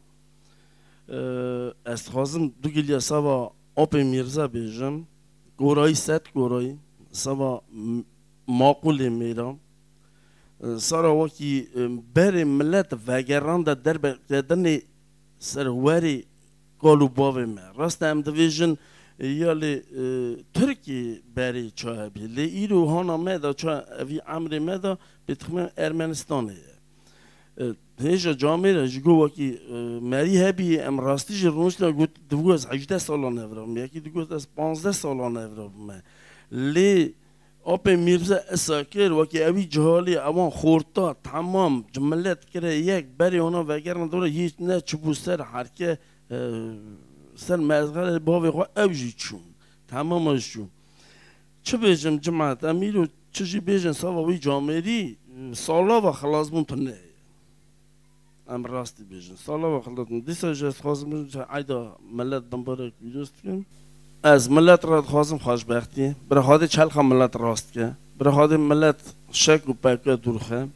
است خازم دو گلیا سوا آپ میرزا بیجم گورای ست گورای سوا معقول میرم سارا وکی بر ملت وگران در درب دادن سرواری کالو باوی ما راست هم دویژن یالی ترکی بری چه بی لی ایرو هانا مدا چه اوی امر مدا بتخمن ارمنستانه هیچ جامعه را جگو وکی مری هبی ام راستی جرونش نا گوت دو از هجده سالانه ورم یکی دو از پانزده سالانه ورم لی آپ میرزا اساکر وکی اوی جهالی اوان خورتا تمام جملت کرده یک بری اونا وگرن دوره هیچ نه چبوستر هرکه سر مزغل باوی خوا اوجی چون تمامش چون چه بیجم جماعت امیرو چجی بیجن سواوی جامعی سالا و خلاص بون تنه ام راستی بیجن سالا و خلاص بون دیسا جست خواستم بیجن عیدا ملت دنباره بیروست کن از ملت را خواستم خوشبختی برای خاطر چلخ ملت راست که برای خاطر ملت شک و پکه دورخه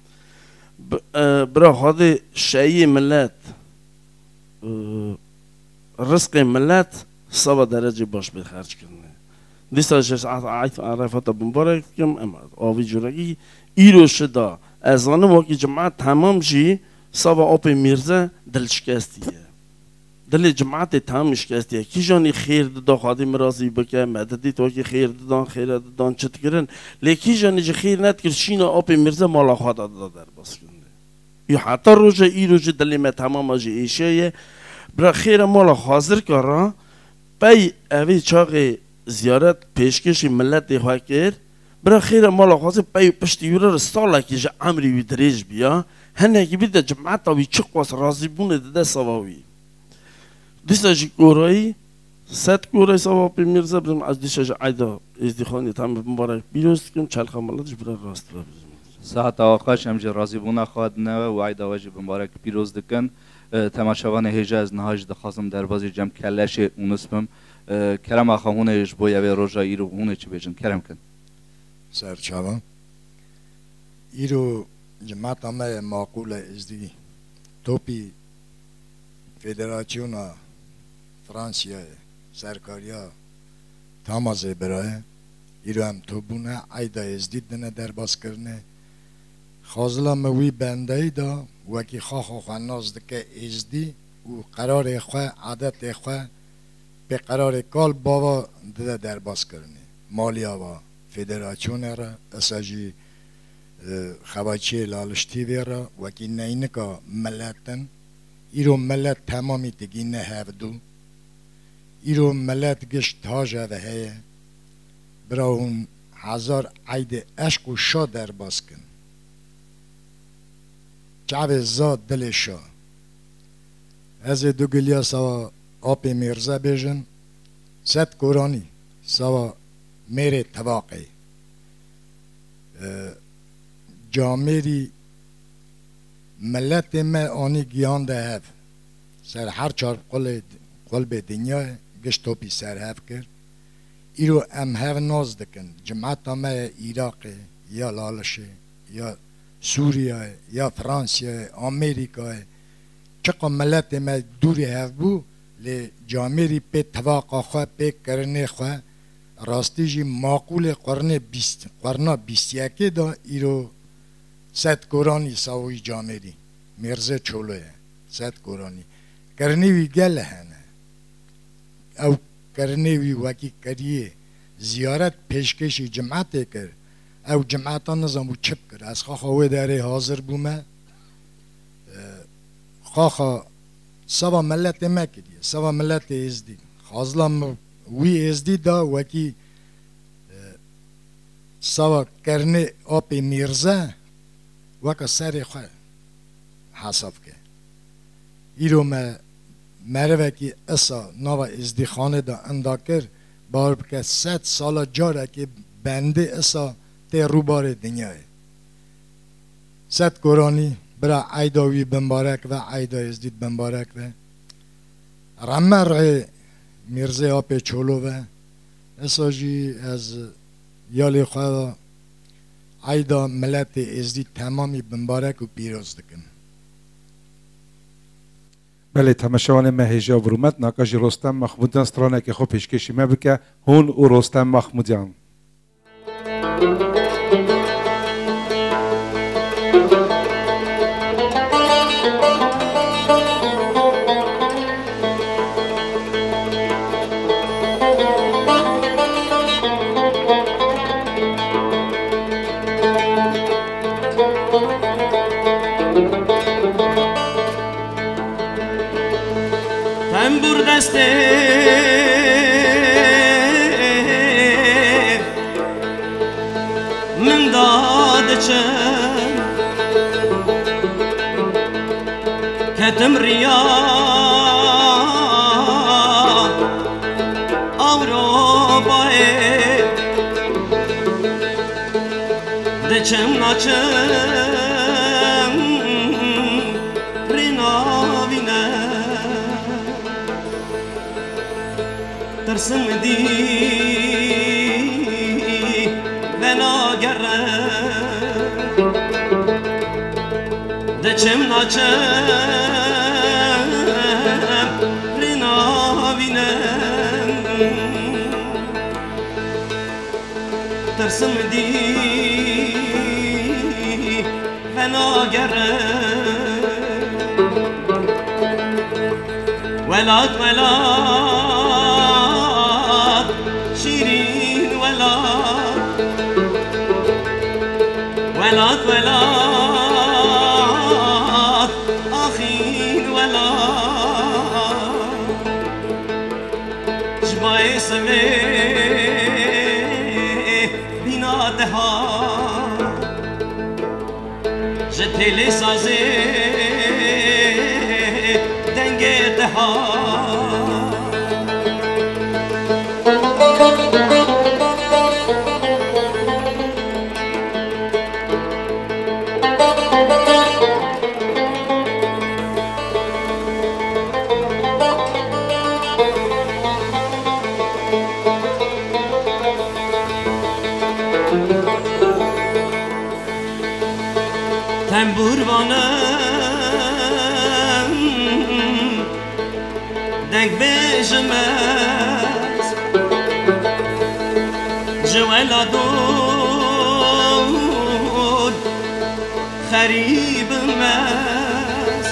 برای خاطر شایی ملت رزق ملت سوا درجه باش به خرج کنه دیستا شش عایف عرفات بمبارک کم اما آوی جورگی ایرو شدا از آن موقع جماعت تمام جی سوا آب میرزه دل شکستیه دل جماعت تمام شکستیه کی جانی خیر داد خادم مرازی بکه مددی تو که خیر دادن خیر دادن چت کردن لیکی جانی ج خیر نت کرد شینا آب میرزه مالا خدا داد در باس کنه یا حتی روز ای روز دل ما تمام جی ایشه برای خیر مالا حاضر کرا پی اوی چاق زیارت پیشکشی ملت خواه کرد برای خیر مالا حاضر پی پشت یوره رستاله که جا عمری وی دریج بیا هنه که بیده جماعت وی چه قواس رازی بونه ده سواوی دیستا جی گورایی ست گورایی سوا پی میرزه بریم از دیستا جی عیدا ازدیخانی تام مبارک بیروست کم چلخه ملتش برای راست بریم ساعت آخرش هم جی رازی بونه خواهد نوه و عیدا واجی مبارک بیروز دکن تماشاوان هجا از نهاج دخواستم در بازی جمع کلش اونسپم کرم آخا هونش بو یوی روژا ایرو هونه چی بیجن کرم کن سرچاوان ایرو جماعت همه معقول ازدی توپی فدراسیون فرانسیا سرکاریا تمازه برای ایرو هم تو بونه عیدا ازدی دنه در باز کرنه خازلا موی بنده دا وکی خواه خواه ناز دکه ازدی و قرار خواه عادت خواه به قرار کال بابا ده در باز کرنه مالیا و فدراسیون را اساجی خواچی لالشتی ویرا وکی نینکا ملتن ایرو ملت تمامی تگی نه هفدو ایرو ملت گشت تاجه و هیه برا اون هزار عید عشق و شا در باز کن شعب زاد دل شا از دو گلیا سوا آپ میرزا بیجن ست کورانی سوا میره تواقی جامعی ملت ما آنی گیان ده هف سر هر چار قلب دنیا گشت توپی سر هف کرد ایرو ام هف ناز دکن جماعت ما عراق یا لالشه یا سوریه یا فرانسیه امریکا چقدر ملت ما دوری هف بو لی جامعی به تواقع خواه به کرنه خواه راستی جی معقول قرن بیست قرن بیست یکی دا ایرو ست کورانی ساوی جامعی مرزه چولوه ست کورانی کرنه وی گل هنه او کرنه وی وکی کریه زیارت پیشکشی جماعت کر او جماعتا نظام و چپ کر از خواه خواه داره حاضر بومه خواه خواه سوا ملت ما کریه سوا ملت ازدی خازلام وی ازدی دا وکی سوا کرنه آپ میرزه وکا سر خواه حساب که ایرو ما مروه که اصا نوا ازدی خانه دا اندا کر بار بکه ست سالا جاره که بنده اصا تی روبار دنیای ست کورانی برا عیداوی بمبارک و عیدا ازدید بمبارک و رمر میرزه آب چولو و اصاجی از یالی خواه عیدا ملت ازدید تمامی بمبارک و پیروز دکن بله تماشاوان مهیجا برومت ناکاجی رستم محمودیان سترانه که خوب پیشکشی ما بکه هون و رستم محمودیان تنبور دسته من داده چن کتم ریا آوروبای دچم ناچم ریناوینه ترسم دی بناگره دچم ناچم رینا بینم ترسم دی بناگره ولاد ولاد شیرین ولاد ولاد ولاد آخین ولاد جبای سمه بیناده ها جتیلی سازه دنگه ها تنبور وانم دنگ بجمز جوالا دود خریب مز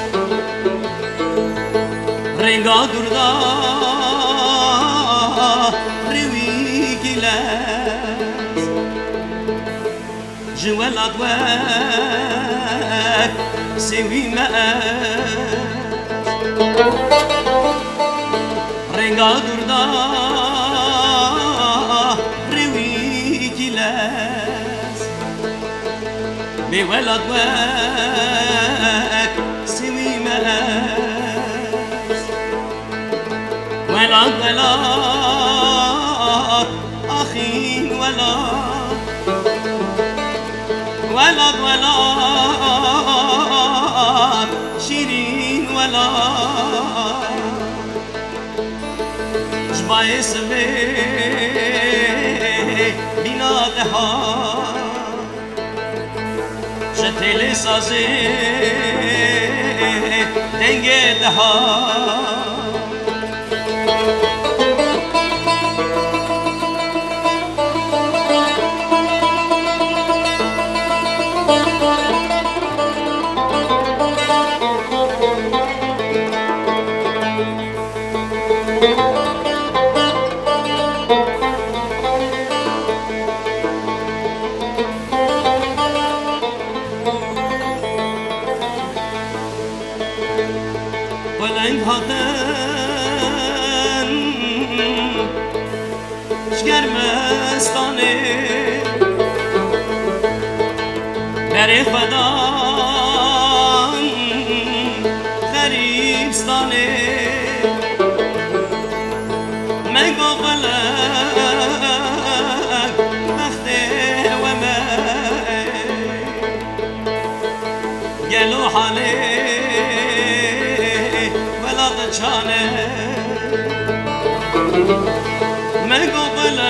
رنگا دردا روی گلز جوالا دود سوي ماس رنگا دردا روي كلاس بولد وك سوي ماس ولد ولد أخي ولد ولد ولد شيرين ولد جباي سمي بنادها جتلي سازي دنگدها ولنگ هاتن شگرمستانه بری خدان غریبستانه مگو قلق بخته و من گلو حاله چانه مگو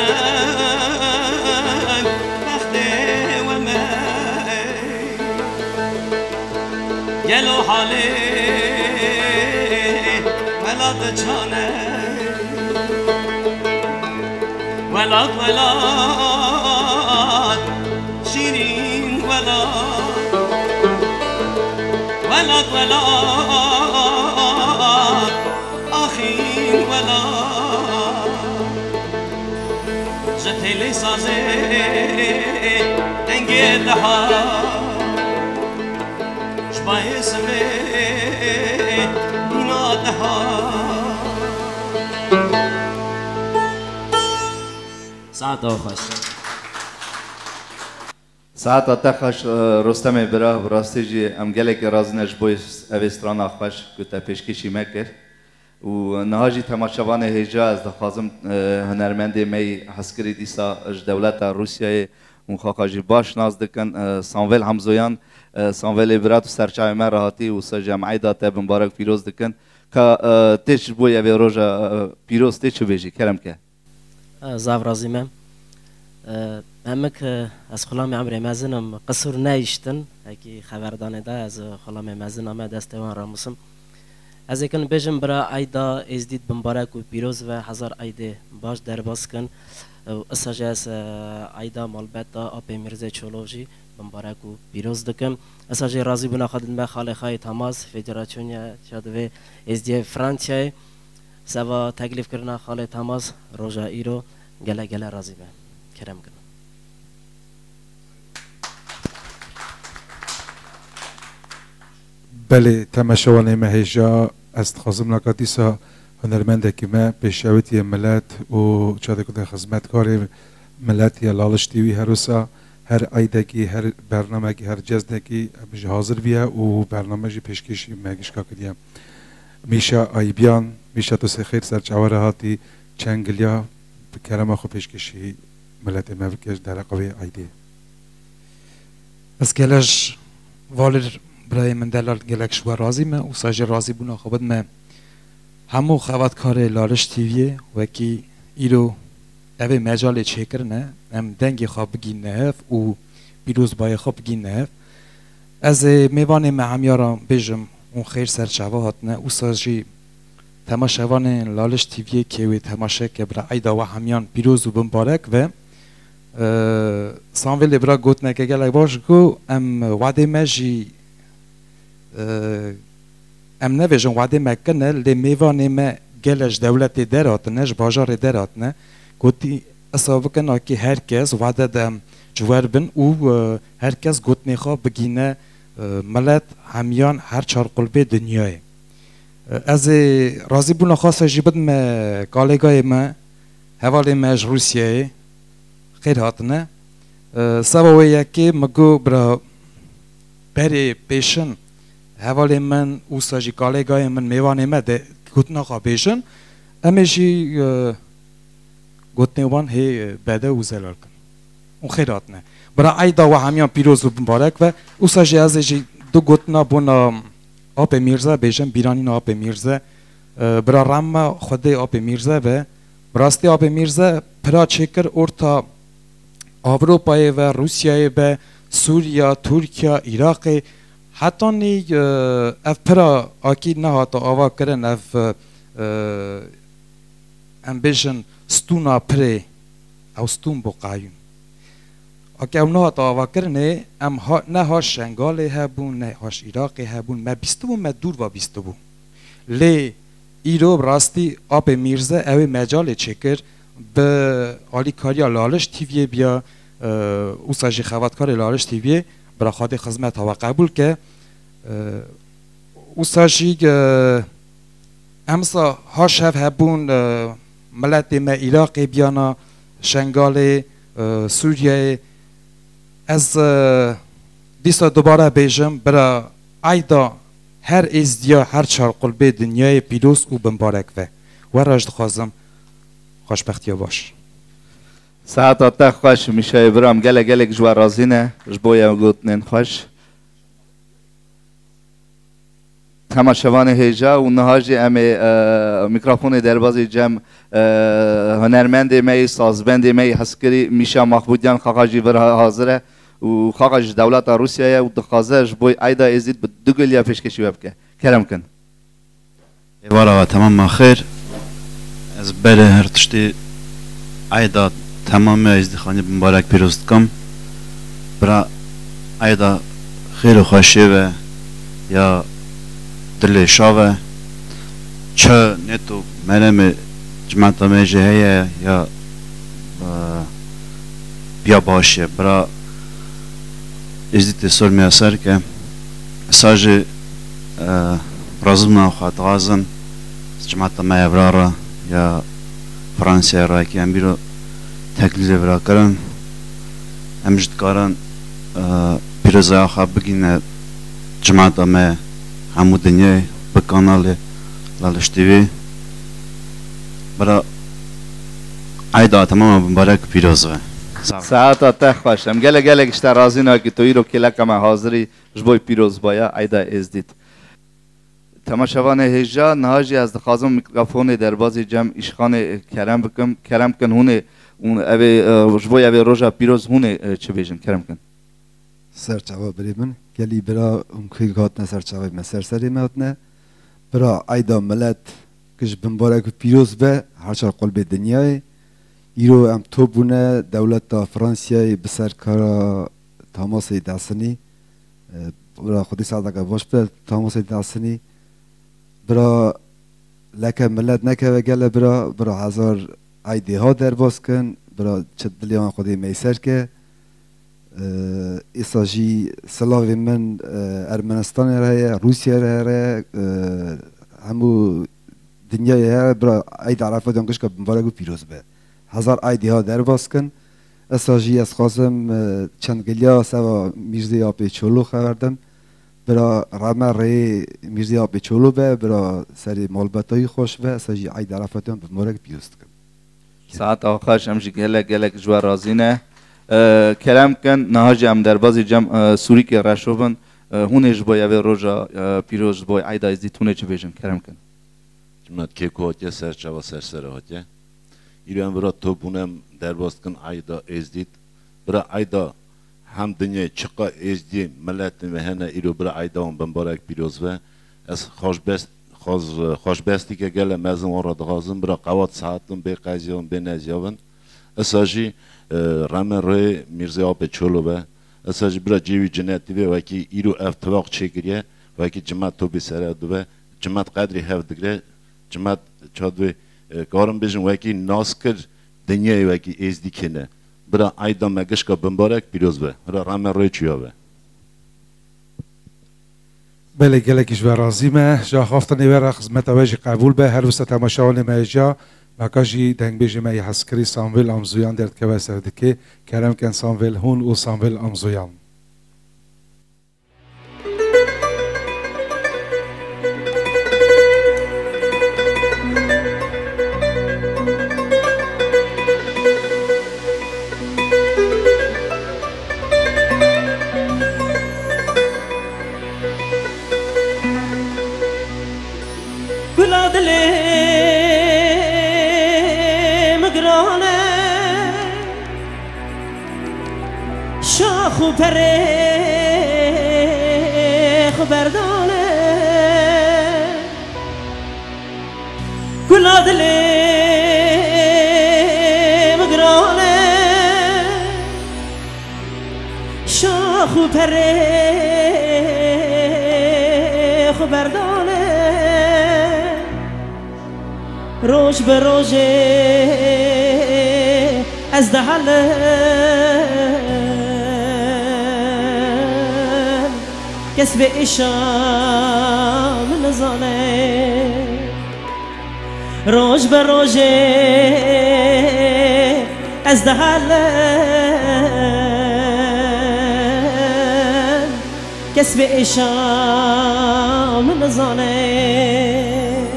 قلق بخته و من گلو حاله ولاد چانه ولاد ولاد شیرین ولاد ولاد ولاد آخین ولاد جتلی سازه دنگه دها شبای سمه بینا دها ساعت آخش ساعت آتخش رستم براه براستی جی ام گلک رازنش بوی اوستران آخش کتا پیشکشی مکر و نهاجی تماشاوان هجا از دخوازم هنرمند می حسکری دیسا اج دولت روسیای اون خاکاجی باش ناز دکن سانویل همزویان سانویل برات و سرچای من راحتی و سر جمعی داته بمبارک فیروز دکن که تیش بوی اوی روژا پیروز تیچو بیجی کرم که زاف رازیمه همک از خلام عمر مزنم قصور نیشتن اکی خبردانه ده از خلام مزنم دست وان راموسم از اکن بیجم برا ایدا ازدید بمبارک و پیروز و هزار ایده باش در باز کن اساجه از ایدا مالبتا آب میرزه چولوجی بمبارک و پیروز دکم اساجه راضی بنا خدمت خاله خای تماس فدراسیون شادوه ازدی فرانسیای سوا تکلیف کردن خاله تماس روزا ایرو گله گله راضی به کرم کنم بله تماشاوانه مهجا است خازم نکاتیسا هنرمنده که ما پیشاویتی ملت و چاده کده خدمتکار ملت یا لالش تیوی هروسا هر عیده کی هر برنامه کی هر جزده کی بج حاضر بیا و برنامه جی پیشکشی مگش کا کدیم میشا ایبیان میشا تو خیر سر چواره هاتی چنگلیا کرم خو پیشکشی ملت ما بکش در قوی عیده از گلش والر برای من دلال گلک شو راضی ما و ساج راضی بونا خبد ما همو خواد کار لالش تیویه و کی ایرو اوه مجال چکر نه ام دنگی خواب بگین نه و پیروز بای خواب بگین نه از میوان ما همیارم بجم اون خیر سر شواهات نه او ساجی تماشاوان لالش تیویه که و تماشا که برا ایدا و همیان پیروز و بمبارک و سانویل برا گوت نه که گلک باش گو ام وعده مجی ام نویجن وعده مکنه لی میوان ما گلش دولت درات نش باجار درات نه گوتی اصابه کنه که هر کس وعده دم جوار بن و هر کس گوت نخوا بگینه ملت همیان هر چهار قلبه دنیای از راضی بونا خاصه جیبت ما کالگای ما حوالی ما از روسیه خیر هاتنه سبا یکی مگو برا بری پیشن حوالی من او ساجی کالگای من میوانه ما ده گوت نخوا بیشن امیشی گوتنه وان هی بده و زلال کن اون خیرات نه برای ایدا و همیان پیروز و مبارک و او ساجی ازشی دو گوتنا بونا آب میرزا بیشن بیرانین آب میرزا برای رم خود آب میرزا و براستی آب میرزا پرا چکر ارتا اروپای و روسیای و سوریا ترکیه عراق حتی نی اف پرا آکی نه حتی آوا کرن اف امبیشن ستونا پره او ستون بقایون اگه او نه تا آوا کرنه ام ها نه هاش شنگاله هبون نه هاش عراقی هبون ما بیستو بون ما دور و بیستو بون لی ایرو براستی آب میرزه اوی مجال چکر به آلی کاریا لالش تیویه بیا او ساجی خوادکار لالش تیویه برا خواهد خدمت ها قبول که او ساجی امسا هاش هف هبون ملت ما عراقی بیانا شنگال سوریه از دیستا دوباره بیجم برا ایدا هر ازدیا هر چهار قلبه دنیای پیروز و بمبارک و و راجد خوازم خوشبختی باش ساعت آتا خوش میشه برام گله گله جوار رازینه جبویا گوتنین خوش تماشاوان هیجا و نهاجی امی میکروفون دربازی جم هنرمند می سازبند می حسکری میشه مخبودیان خاقاجی بر حاضره و خاقاج دولت روسیه و دخازش بوی ایدا ازید به دو گلیا پیشکشی وبکه کرم کن ایوارا و تمام ما خیر از بله هر تشتی ایدا تمام ازدخانی مبارک پیروز کم برا ایدا خیر و خوشی و یا دل شاوه چه نتو مرم جماعت میجه یا بیا باشه برا ازدیت سر میاسر که ساج رازم خواهد غازن جماعت ما ابرارا یا فرانسیا را که هم بیرو تکلیل برا کرن همجد کارن پیروزه خواه بگین جماعت ما همو دنیای به کانال لالش تیوی برا ایدا تمام مبارک پیروزه ساعت آتا خوشم گله گله گشتر رازی نه که توی رو کلک ما حاضری جبوی پیروز بایا ایدا ازدید تماشاوان هجا نهاجی از دخوازم میکروفون دربازی جمع ایشخان کرم بکم کرم کن هونه اون اوه جبوی اوه روژا پیروز هونه چه بیشن کرم کن سرچاوا بریمن گلی برا اون که گات نه سرچاوی مسر سری ماتنه برا ایدا ملت کش بمبارک پیروز به هرچار قلب دنیای ایرو ام تو بونه دولت فرانسیای بسر کارا تماس دستنی برا خودی سعدا که باش به تماس دستنی برا لکه ملت نکه و گله برا برا هزار ایده ها در باز کن برا چه دلیان خودی میسر که ایساجی سلاوی من ارمنستان راه روسیه راه همو دنیای هر برا ایده عرفات انگش که بمبارگو پیروز به هزار ایده ها در باز کن ایساجی از خواستم چند گلیا سوا میرزی آبی چولو خبردم برا رامه ری میرزی آبی چولو به برا سری مالبتایی خوش به ایساجی ایده عرفات بمبارگو پیروز کن ساعت آخرش همچی گلک گلک جوار رازی نه کلام کن نهاجی هم در بازی جمع سوری که رشوبن هونش باید و روزا پیروز باید عیدا از دیتونه چه بیشم کلام کن جمعت که کوچه سر چوا سر سر هاته ایران برای تو بونم در باز کن عیدا از دیت برای عیدا هم دنیا چقا از دی ملت مهنه ایرو برای عیدا هم بمبارک پیروز و از خوش بست خوش خوش بستی که گله مزم آن را دغازم برای قوات ساعتم به قضیه به نزیابن اساجی رامن روی میرزا آب چولو به اساجی برا جیوی جنتی به وکی ایرو افتواق چگریه وکی جماعت تو بسره دو به جماعت قدری هفت دگره جماعت چادوی کارم بیشن وکی ناسکر دنیای وکی ازدی کنه برا ایدا مگش که بمبارک پیروز به برا رامن روی چیا به بله گلکیش و رازیمه جا خوافتنی ورا خدمت واجی قبول به هر وسط تماشاوان ماجا مکاشی دنگ بیجی می حسکری سامویل آمزویان درد که واسه که کرم کن سامویل هون و سامویل آمزویان شاخو پره خبردانه گلا دل مگرانه شاخو پره خبردانه روش به روش از دهله کسب اشام نزانه روش به روش از دهلن کسب اشام نزانه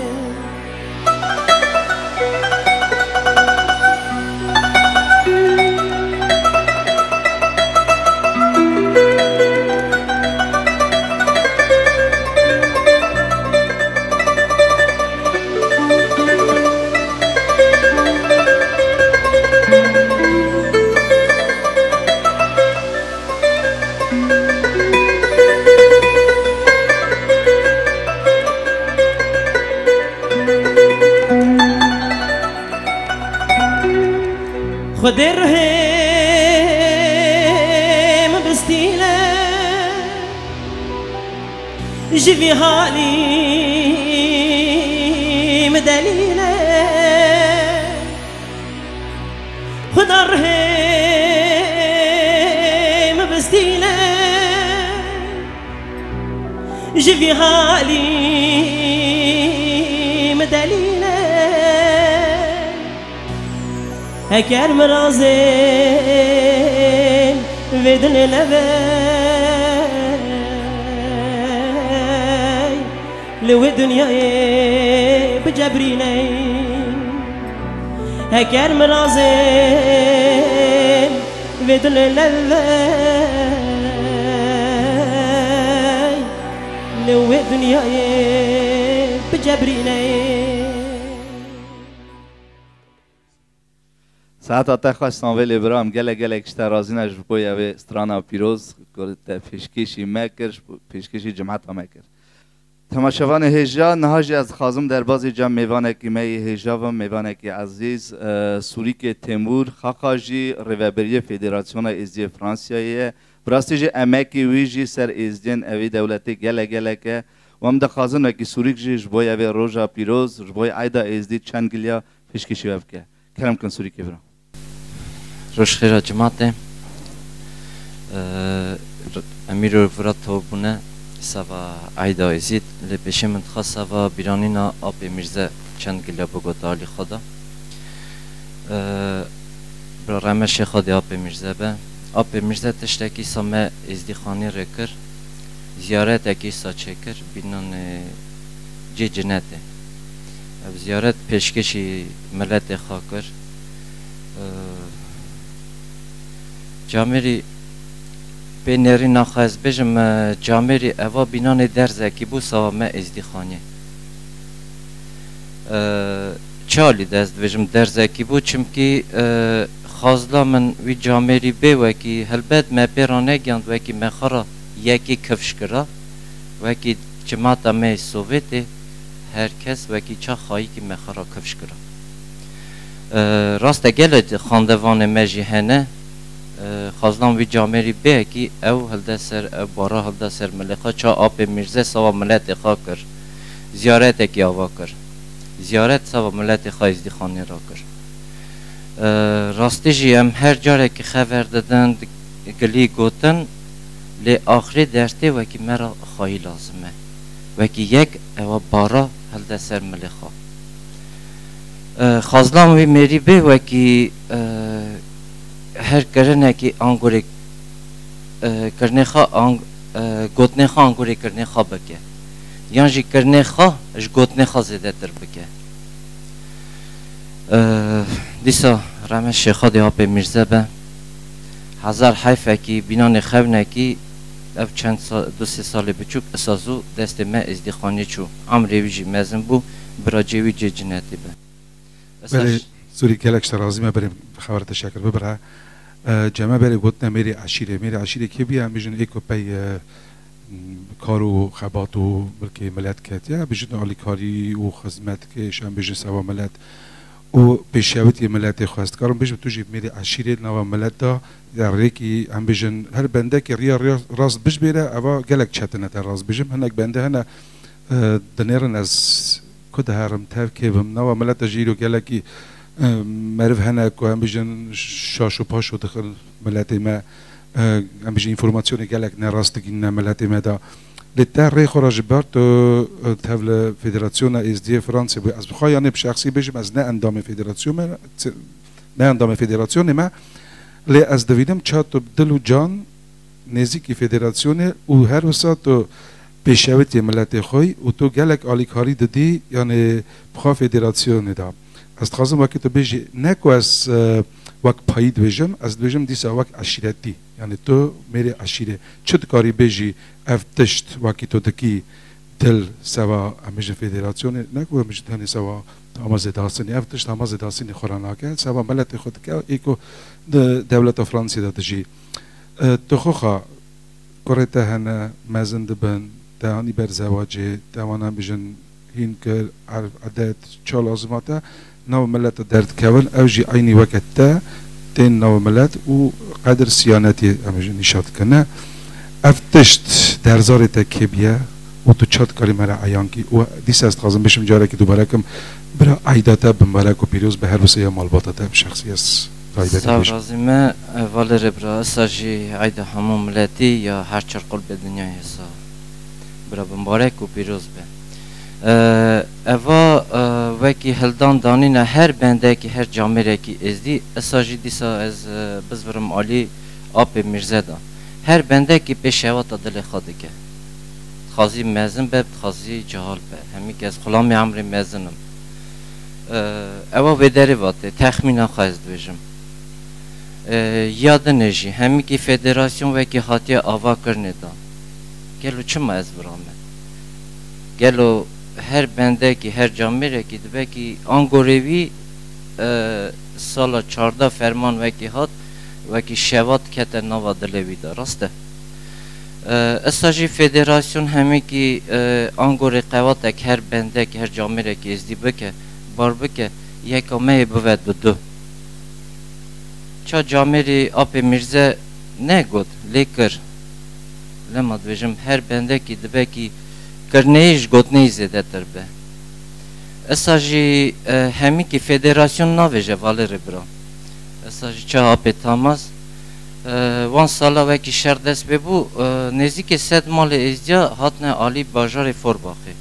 خود رحم بستيله جيبي حالي مدليله خود رحم بستيله جيبي حالي مدليله هكر مرازين بدن لبي لو الدنيا بجبريني هكر مرازين بدن لبي لو الدنيا بجبريني ساعت آتا خواستم ولی برام گله گله کشته رازی نش بکوی اوی سترانا پیروز کرد پیشکشی مکرش پیشکشی جماعت مکر تماشاوان هجا نهاجی از خازم در بازی جام میوانه کی می هجا و میوانه کی عزیز سوری که تیمور خاقاجی ریوبری فدراسیون ازدی فرانسیایی براستیجی امکی ویجی سر ازدین اوی دولتی گله گله که و هم دخازن که سوریک جی جبوی اوی روژا پیروز جبوی عیدا ازدی چند گلیا پیشکشی وفکه کرم کن سوری که برام روش خیره جماعته امیر رو فرات توبونه سوا عیدا ازید لبشه منتخب سوا بیرانینا آب میرزه چند گلیا بگوت آلی خدا برا رمش خود آب میرزه به آب میرزه تشتکی سامه ازدی خانی رکر زیارت اکی ساچه کر بینان جی جنته زیارت پیشکشی ملت خاکر جامری به نری نخواست بجم جامری اوا بینان درزه کی بو سوا ما ازدی خانه چالی دست بجم درزه کی بو چمکی خازلا من وی جامری به وکی هلبت ما پیرانه گند وکی مخرا یکی کفش کرا وکی جماعت ما سوویت هر کس وکی چه خواهی که مخرا کفش کرا راست گلد خاندوان مجی هنه خازلان وی جامری به کی او هلده سر او بارا هلده سر ملخا چا آب میرزه سوا ملت خا کر زیارت کی آوا کر زیارت سوا ملت خا ازدی خانه را کر راستی جی هم هر جاره که خبر دادن گلی گوتن لی آخری درسته وکی مرا خواهی لازمه وکی یک او بارا هلده سر ملخا خازلان وی میری به وکی هر کرنه کی آنگوری کرنه خا آنگ گوتنه خا آنگوری کرنه خا بکه یعنی کرنه خا اش گوتنه خا زیاده تر بکه دیسا رمش شیخا دی آب میرزه به هزار حیفه کی بینان خونه کی او چند سال دو سه سال بچوک اساسو دست ما ازدی خانی چو امری ویجی مزن بو براجوی جی جنتی به بله سوری کلک شرازی ما بریم خبر تشکر ببره جمع بره گوتنا میری عشیره میری عشیره که بیا بیشتر ایکو پی کارو خباتو بلکه ملت کت یا بیشتر علی کاری و خدمت که شام بیشتر سوا ملت و پیشیابتی ملت خواست کارم بیشتر توجی میری عشیره نوا ملت دا در ریکی هم بیشتر هر بنده که ریا ریا راست بیش بیره اوا گلک چتنه تر راست بیشتر هنگ بنده هنه دنیرن از کده هرم تر که بم نوا ملت جیرو گلکی معرف هنه که هم بیشتر شاش و پاش و داخل ملت ما هم بیشتر اینفورماسیونی گلک نراست گین ملت ما دا لتر ری خراج برد تول فدراسیون ازدی فرانسه بود از بخوای آن بشخصی بجم از نه اندام فدراسیون نه اندام فدراسیون ما لی از دویدم چهات دل و جان نزدیکی فدراسیون و هر وسط تو پیشوتی ملت خوی و تو گلک آلی کاری دادی یعنی بخوا فدراسیون دا از خازم وقتی تو بیجی نکو از وقت پایید بیجم از بیجم دیسا وقت عشیرتی یعنی تو میری عشیره چت کاری بیجی افتشت وقتی تو دکی دل سوا امیج فدراسیون نکو امیج تانی سوا تماز داستانی افتشت تماز داستانی خورانا که سوا ملت خود که ایکو دولت فرانسی داد جی تو خوخا کرده هنه مزند بن دهانی بر زواجه دوانم بیجن هین که عدد چال آزماته نو ملت درد کون اوجی عینی وقت تا تین نو ملت و قدر سیانتی امیج نشاد کنه افتشت در زار تکیبیه و تو چات کاری مرا عیان کی و دیس است خازم بشم جاره که دوباره کم برا عیداتا بمبارک و پیروز به هر وسیله مالباتاتا بشخصی است سازمه اول ربرا ساجی عید همون ملتی یا هر چهار قلب دنیا حساب برا بمبارک و پیروز به اوا وکی هلدان دانی نه هر بنده که هر جامعه کی ازدی ساجی دیسا از بزرم علی آب میرزه دا هر بنده که پیشوات دل خود که خازی مزن به خازی جهال به همی که از غلام عمر مزنم اوا به دری واته تخمین خواهد بجم یاد نجی همی که فدراسیون و که حاطی آوا کرنه دا گلو چه ما از برامه گلو هر بنده کی هر جامعه کی دبه کی آنگوروی سال چهارده فرمان وکی هات وکی شوات کت نوا دلوی دا راسته استاجی فدراسیون همه کی آنگور قوات اک هر بنده کی هر جامعه کی ازدی بکه بار بکه یکامه بود بدو چا جامعه آپ میرزه نگود لیکر لما دویجم هر بنده کی دبه کی کرنیش گود نیزده تر به اساجی همی کی فدراسیون ناویجه والی ربرا اساجی چه آپ تاماس وان سالا وکی شردست ببو نزدیک صد مال ازدیا هاتنه عالی باجار فورباخی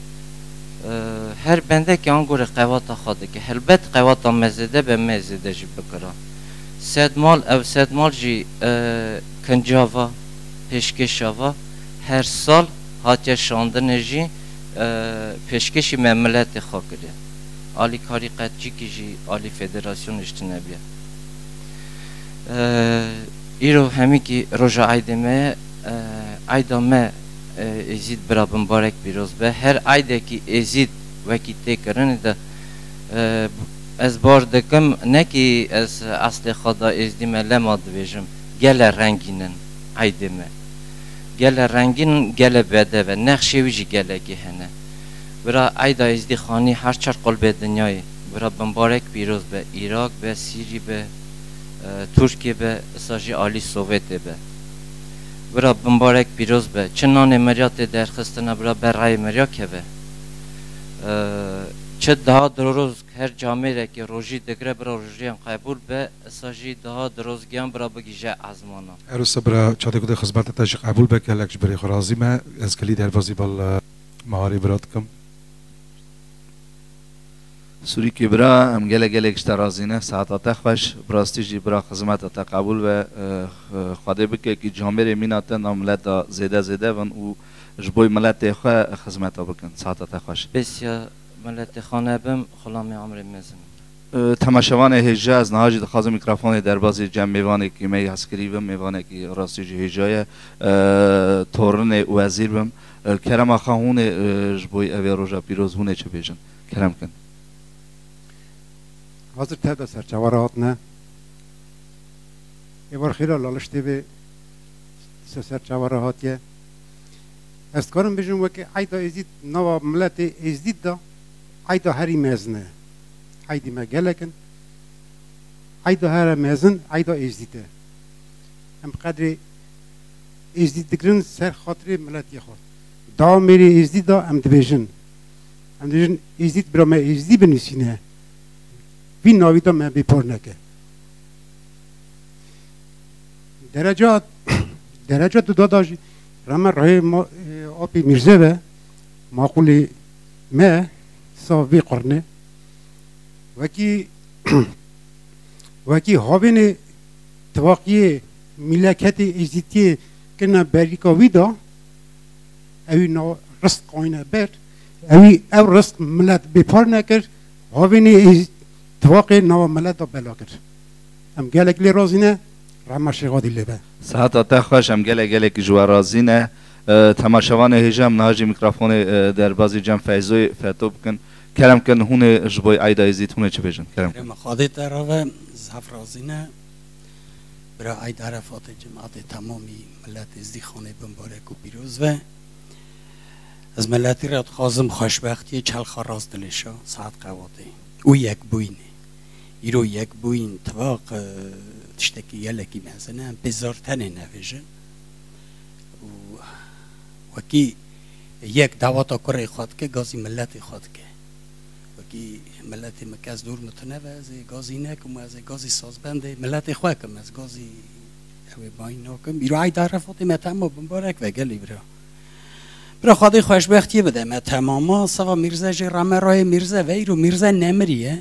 هر بنده که آنگور قواتا خواده که هلبت قواتا مزده به مزده جی بکرا صد مال او صد مال جی کنجاوا پیشکشاوا هر سال هاتیا شاندن جی پیشکشی مملت خواه کرده عالی کاری قدچی که جی عالی فدراسیون اشتنه بیا ایرو همی که روژا عیدمه عیدمه ازید برا بمبارک بیروز به هر عیده که ازید وکی تکرن ده از بار دکم نه که از اصل خدا ازدیمه لما دویجم گل رنگینن عیدمه گل رنگین گل بده و نقشه ویجی گله که هنه برا عیده ازدی خانی هر چر قلب دنیای برا بمبارک بیروز به عراق به سیری به ترکیه به ساجی عالی سوویت به برا بمبارک پیروز به چنان مریات درخستنه برا برای مریا که به چه ده دروز هر جامعه که روژی دگره برا روژیان قبول به ساجی ده دروز گیان برا بگیجه ازمانا اروسا برا چاته کده خدمت تاش قبول بکه لکش بری خرازی ما از کلی دروازی بال مهاری برات کم سوری که برا هم گله گله کشت رازینه ساعت خوش براستی جی برا خدمت تا قبول و خواده بکه که جامعه میناته ناملت زیده زیده ون او جبوی ملت خواه خدمت بکن ساعت خوش بسیار ملت خانه بم خلامی عمر مزن تماشاوان هجا از نهاجی دخواز میکروفون در بازی جمع میوانه که می عسکری بم میوانه که راستی جی هجای تورن وزیر بم کرم خواهون جبوی اوی روژا پیروز هونه چه بیجن کرم کن حاضر تهدا سرچوار هاتنه یه بار خیلی لالشتی به سرچوار هاتیه از کارم بجم وکه عیدا ازید نوا ملت ازید دا عیدا هری مزنه عیدی مگلکن عیدا هر مزن عیدا ازیده هم قدر ازید دکرن سر خاطر ملت خود دا میری ازید دا هم دبیجن هم دبیجن ازید برا ما ازید بنویسینه بی ناویدا من بیپار نکه درجات درجات داداش رام راه ما آبی میرزه و معقولی ما صافی قرنه وکی وکی هاون تواقی ملکت ازیتی کنه بریکاوی دا اوی نا رست قاینه برد اوی او رست ملت بیپار نکرد هاون تواقع نوا ملت دا بلا کرد هم گلک لی رازینه رحمه شغادی لی به ساعت آتا خوش هم گلک گلک جوا رازینه تماشاوان هجام نهاجی میکروفون در بازی جمع فیضوی فتو بکن کرم کن هونه جبوی عیدا ازید هونه چه بیجن کرم کرم خواهده تراوه زهف رازینه برای عید عرفات جماعت تمامی ملت ازدی خانه بمبارک و پیروز و از ملتی را خازم خوشبختی چلخا راست دلشا ساعت قواته او یک بوینه ایرو یک بوین طواق تشتکی یلکی مزنه بزارتن نویجن و وکی یک دعوت کره خود که گازی ملت خود که وکی ملت مکز دور متنوع از گازی نکم از گازی سازبنده ملت خواه کم از گازی اوی باین نکم ایرو عید عرفات ما تمام بمبارک و گلی برا برا خواهده خوشبختی بده ما تماما سوا میرزه جی رامه رای میرزه و ایرو میرزه نمریه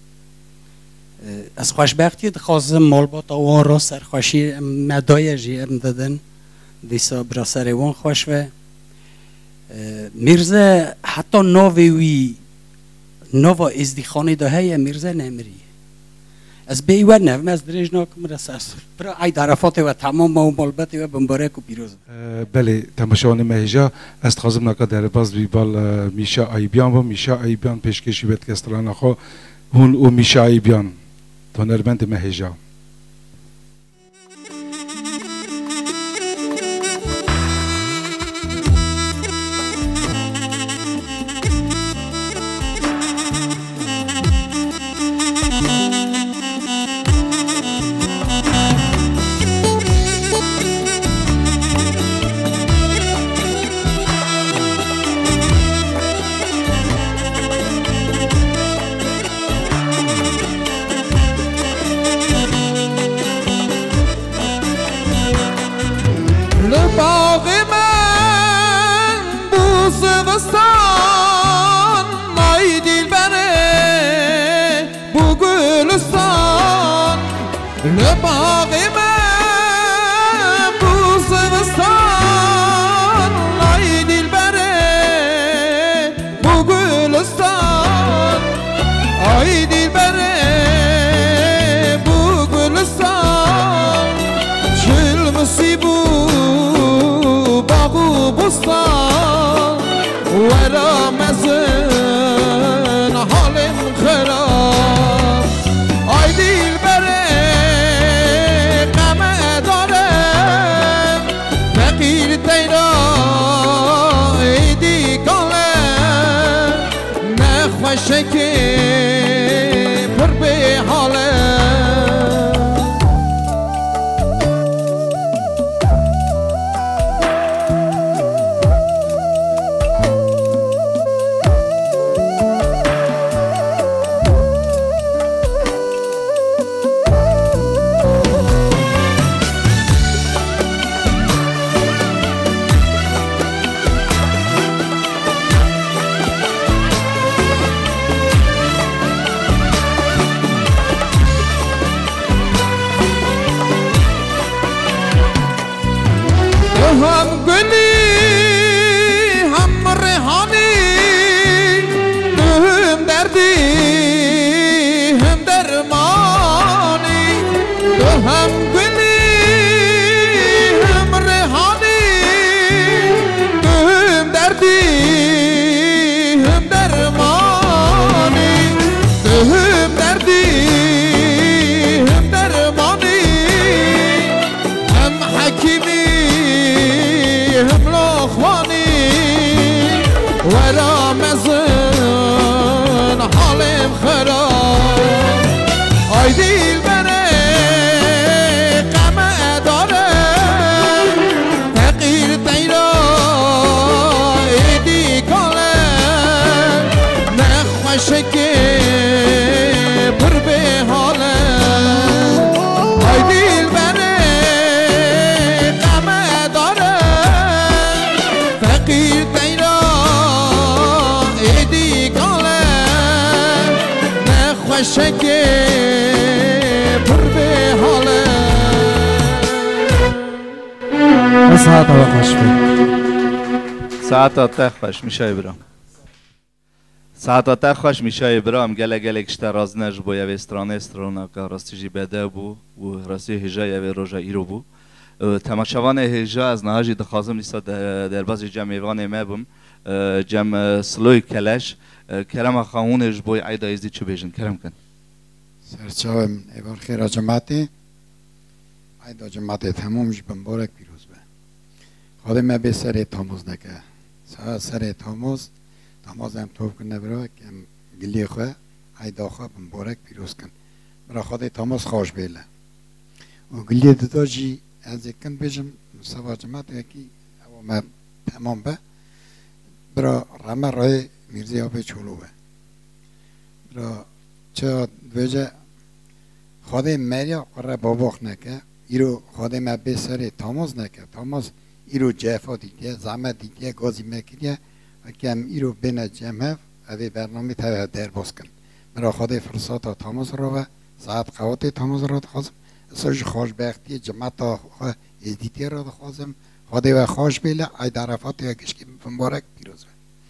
از خوشبختی خواستم مال با تا وان را سرخوشی مدای جی ام دادن دیسا برا سر وان خوش و میرزه حتی نوی وی نوا ازدی خانه ده های میرزه نمریه از بیوه نفهم از درج ناکم رساس برای عید عرفات و تمام ما و مالبت و بمبارک و پیروز بله تماشاوان مهجا است خازم نکا در باز بیبال میشا ایبیان و میشا ایبیان پیشکشی بد کستران خو هون و میشا ایبیان هنرمند مهجا ساعتا تخش میشه ابرام ساعتا تخش میشه ابرام گله گله کشته رازنش بو یو استرانه استرانا که راستی جی بده بو و راستی هجا یو روژا ایرو بو تماشاوان هجا از نهاجی دخوازم نیستا در باز جمعیوان ما بوم جمع سلوی کلش کرم خواهونش بوی عیدا ازدی چو بیجن کرم کن سرچاوم ایوار خیرا جماعتی عیدا جماعتی تمامش بمبارک پیروز به خواهد ما به سر تاموز نکه سر سر تاموز تاموز هم توب کنه برای که هم گلی خواه عیدا خواه بمبارک پیروز کن برای خواهد تاموز خوش بیله و گلی دادا جی از یکن بیجم سوا جماعت یکی او ما تمام به برای رمه رای میرزی آبه چولو به برای چه دوجه خواهد مریا قرار باباخ نکه ایرو خواهد ما به سر تاموز نکه تاموز ایرو جفا دیگه زحمت دیگه گازی مکریه و که هم ایرو بین جمعه اوی برنامه تا در باز کن مرا خواهد فرصات تاموز رو و ساعت قوات تاموز رو خواستم سرش خوش بختی جمعت خواه ازدیتی رو خواستم خواهد و خوش بیله ای درفات یا کشکی مبارک پیروز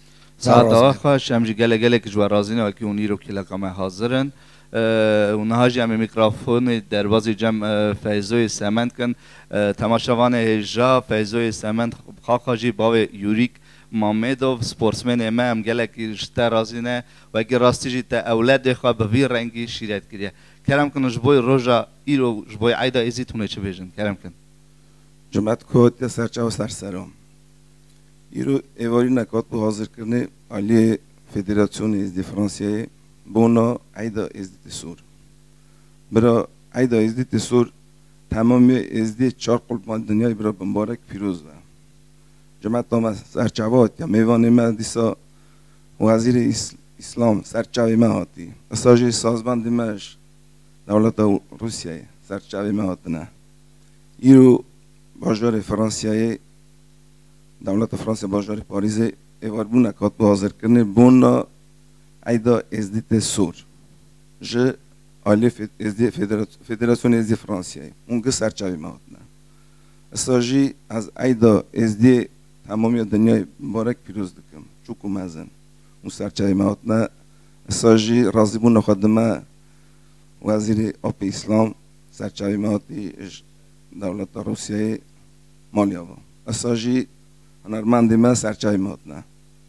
ساعت آخرش همجی گله گله که جوار رازینه و که اونی رو که لقمه حاضرن اونها جمع میکروفون دروازی جمع فیضوی سمند کن تماشاوان هجا فیضوی سمند خاقاجی باوی یوریک مامدوف سپورتسمن ما هم گله که رشته رازینه و که راستی جی تا اولاد خواه به وی رنگی شیرت کریه کرم کن جبوی روژا ایرو جبوی عیدا ازیتونه چه بیجن کرم کن جمعت کود یا سرچه و سرسرام ایرو ایواری نکات بو حاضر کرنه علی فدراسیون ازدی فرانسیه بونا عیدا ازدی سور برا عیدا ازدی سور تمامی ازدی چهار قلبان دنیای برا بمبارک پیروز و جمعت دام سرچوات یا میوان ما دیسا وزیر اسلام سرچوی ما هاتی اساجی سازمان دیمش دولت روسیه سرچوی ما هاتنه ایرو باجار فرانسیه دولت فرانسه باجار پاریس ایوار بو نکات بو حاضر کرنه بونا عیدا ازدیت سور جه آلی فدراسیون ازدی فرانسیه اونگه سرچوی ما هاتنه اساجی از عیدا ازدی تمامی دنیای مبارک پیروز دکم چوکو مزن اون سرچوی ما هاتنه اساجی راضی بو نخدمه وزیر آب اسلام سرچوی ما هاتی دولت روسیه مالیا با اساجی هنرمندی ما سرچوی ما هاتنه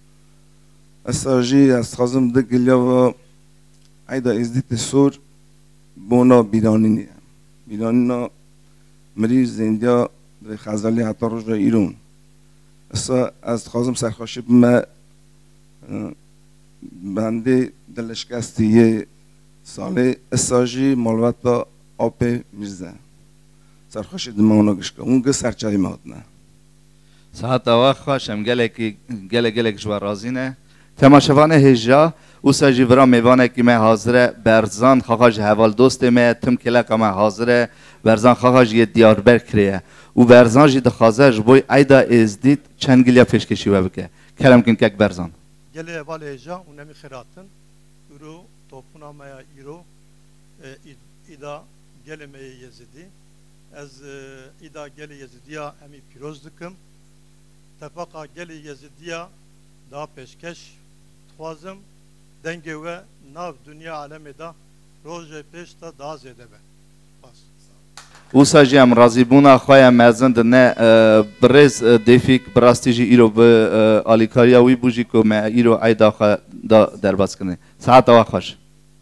اساجی از خازم دگلیا و عیدا ازدیت سور بونا بیرانی نیم بیرانی نا مریض زندیا به خزالی حتی روش را ایرون اسا از خازم سرخاشی بما بنده دلشکستی یه ساله اساجی مالوتا آب میرزه سرخاشی دماغنا گشکا اونگه سرچوی ما هاتنه ساعت آواق خوشم گله که گله گله که جوار رازینه تماشاوان هجا او ساجی ورا میوانه که من حاضره برزان خواهاج حوال دوست من تم کلک من حاضره برزان خواهاج یه دیار بر کریه او برزان جی دخوازه بوی عیدا ازدید چند گلیا پیشکشی و بکه کلم کن که برزان گله اول هجا اونمی خیراتن ایرو توپونا میا ایرو ایدا گله می یزیدی از ایدا گله یزیدیا امی پیروز دکم تفاقا گله یزیدیا دا پیشکش خوازم دنگه و ناف دنیا عالم دا روز پیش تا دا زیده به او ساجی هم راضی بونا خواهی مزند نه برز دیفیک براستی جی ایرو به آلیکاریا وی بوجی که ما ایرو عیدا خواه دا درباز کنه ساعت آوا خوش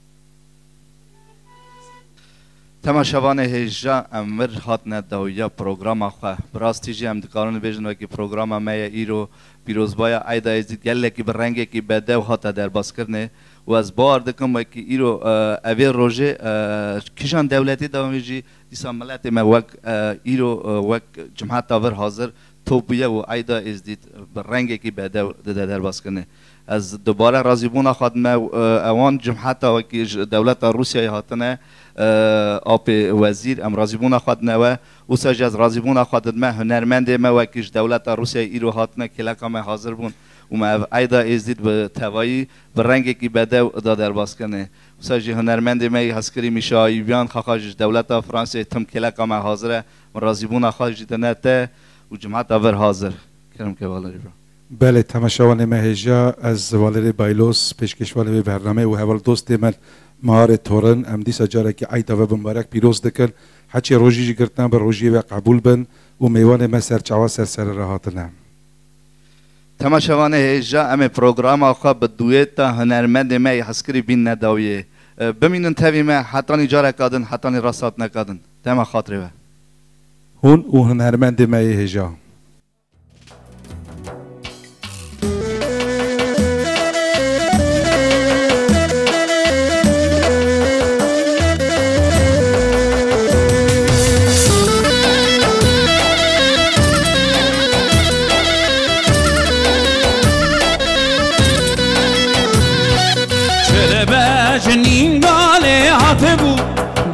تماشاوان هجا امر هات نداویا پروگرام خواه براستی جی هم دکارن بیجن و که پروگرام ما ایرو پیروزبای عیدا ازدید گله که برنگه که بده و هات درباز کرنه و از بار دکم و که ایرو اوی روژه کشان دولتی دامیجی دیسا ملت ما وک ایرو وک جماعت آور حاضر توبیه و عیدا ازدید برنگه که بده و درباز کنه از دوباره راضی بونا خود ما اوان جماعت و که دولت روسیه هاتنه آب وزیر ام راضی بونا خود نوه او ساج از راضی بونا خود ما هنرمند ما و که دولت روسیه ایرو هاتنه کلک ما حاضر بون و ما عیدا ازدید به توایی به رنگی که بده دا درباز کنه ساج هنرمند ما هسکری میشه ایوان خواهش دولت فرانسه تم کلک ما حاضره راضی بونا خود جدنه ته و جماعت آور حاضر کرم که والاری برا بله تماشاوان مهجا از والر بایلوس پیشکشوار برنامه و حوال دوست من مهار تورن ام دیسا جاره که عیدا و مبارک پیروز دکن هرچی روژی جی گرتن بر روژی و قبول بن و میوان ما سرچوا سر سر راحتنه تماشاوان هجا ام پروگرام آخوا به دویتا هنرمند ما حسکری بین نداویه بمینن تاوی ما حتانی جاره کادن حتانی راسات نکادن تما خاطره و هون و هنرمند ما هجا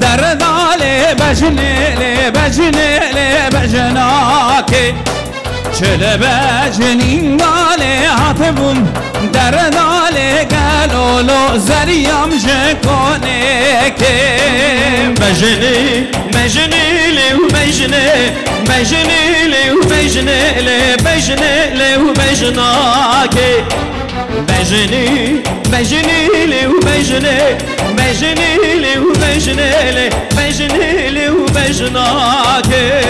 بجنه لی بجنه لی بجناکه چله بجنین گاله هاتبوم در داله گلولو زریم جکونه که بجنی بجنی لیو بجنی بجنی لیو بجنی لی بجنی لیو بجناکه بجنی بجنی لیو بجنی بجنی لیو بجنی لی بجنی لیو بجناکه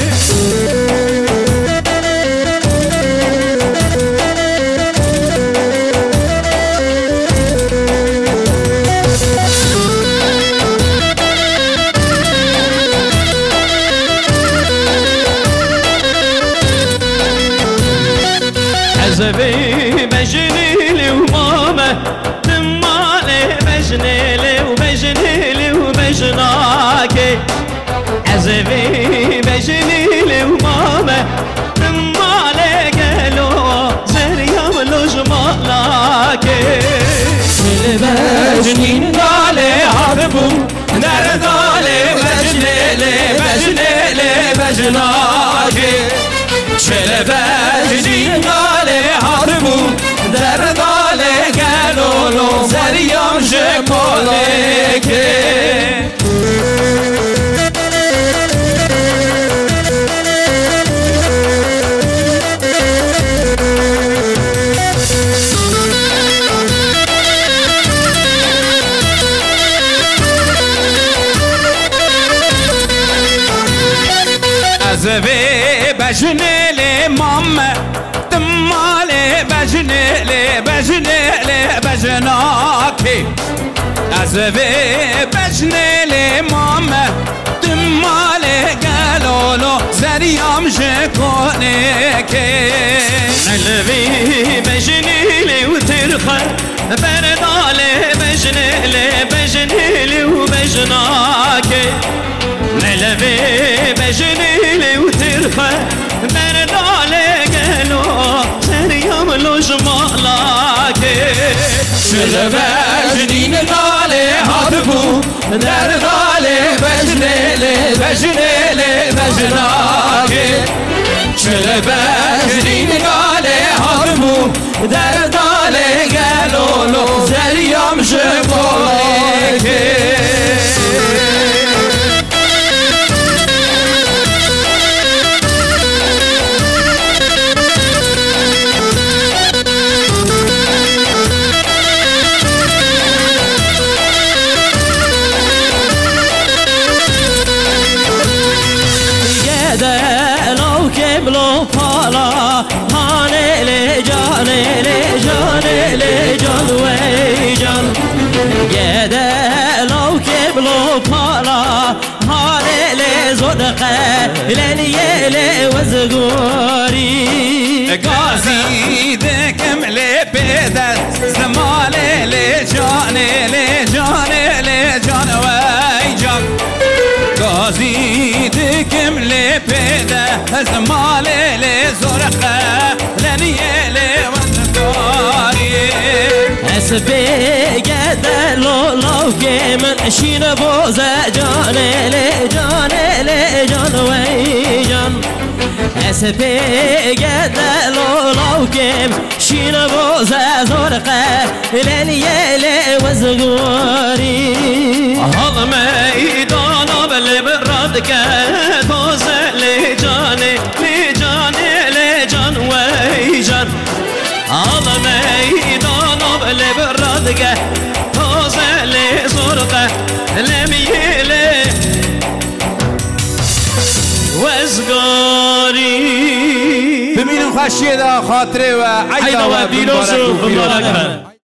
زبي بجنيلي وماما تمالي بجنيلي وبجنيلي وبجناكي عزبي بجنيلي وماما تمالي قالوا زريام لجمالاكي بجنين دالي عربو نار دالي بجنيلي بجنيلي بجناكي چله بجنین داله حربو در داله گلولو زریام جماله که از وی بجنیلی مام تمالی بجنیلی بجنیلی بجناکی از وی بجنیلی مام تمالی گلولو زریام جکونه که نلوی بجنیلی و ترخه بردالی بجنیلی بجنیلی و بجناکی نلوی بجنیلی و ترخه بردالی گلو سریم لجمالاکی چله بجنین دالی حربو در دالی بجنیلی بجنیلی بجناکی چله بجنین دالی حربو در دالی گلو سریم جمالاکی بلو پالا هانه لی جانه لی جانه لی جان وی جان گده لو که بلو پالا هانه لی زرقه لیلیه لی وزگوری گازی دکم لی بیدت زماله لی جانه لی جانه لی جان وی جان گازی دکم لی بیدت زماله لی زرقه لنیه لی وزگوری اسبی گده لو لو که من شین بوزه جانه لی جانه لی جان وی جان اسبی گده لو لو که شین بوزه زرقه لنیه لی وزگوری هل میدانا بلی براد که توزه لی جانه لی جانه لی جان وی جان هل میدانا بلی براد که توزه لی زرقه لمیه لی وزگاری ببینیم خوشیه دا خاطره و عیدا و بیروز و مبارک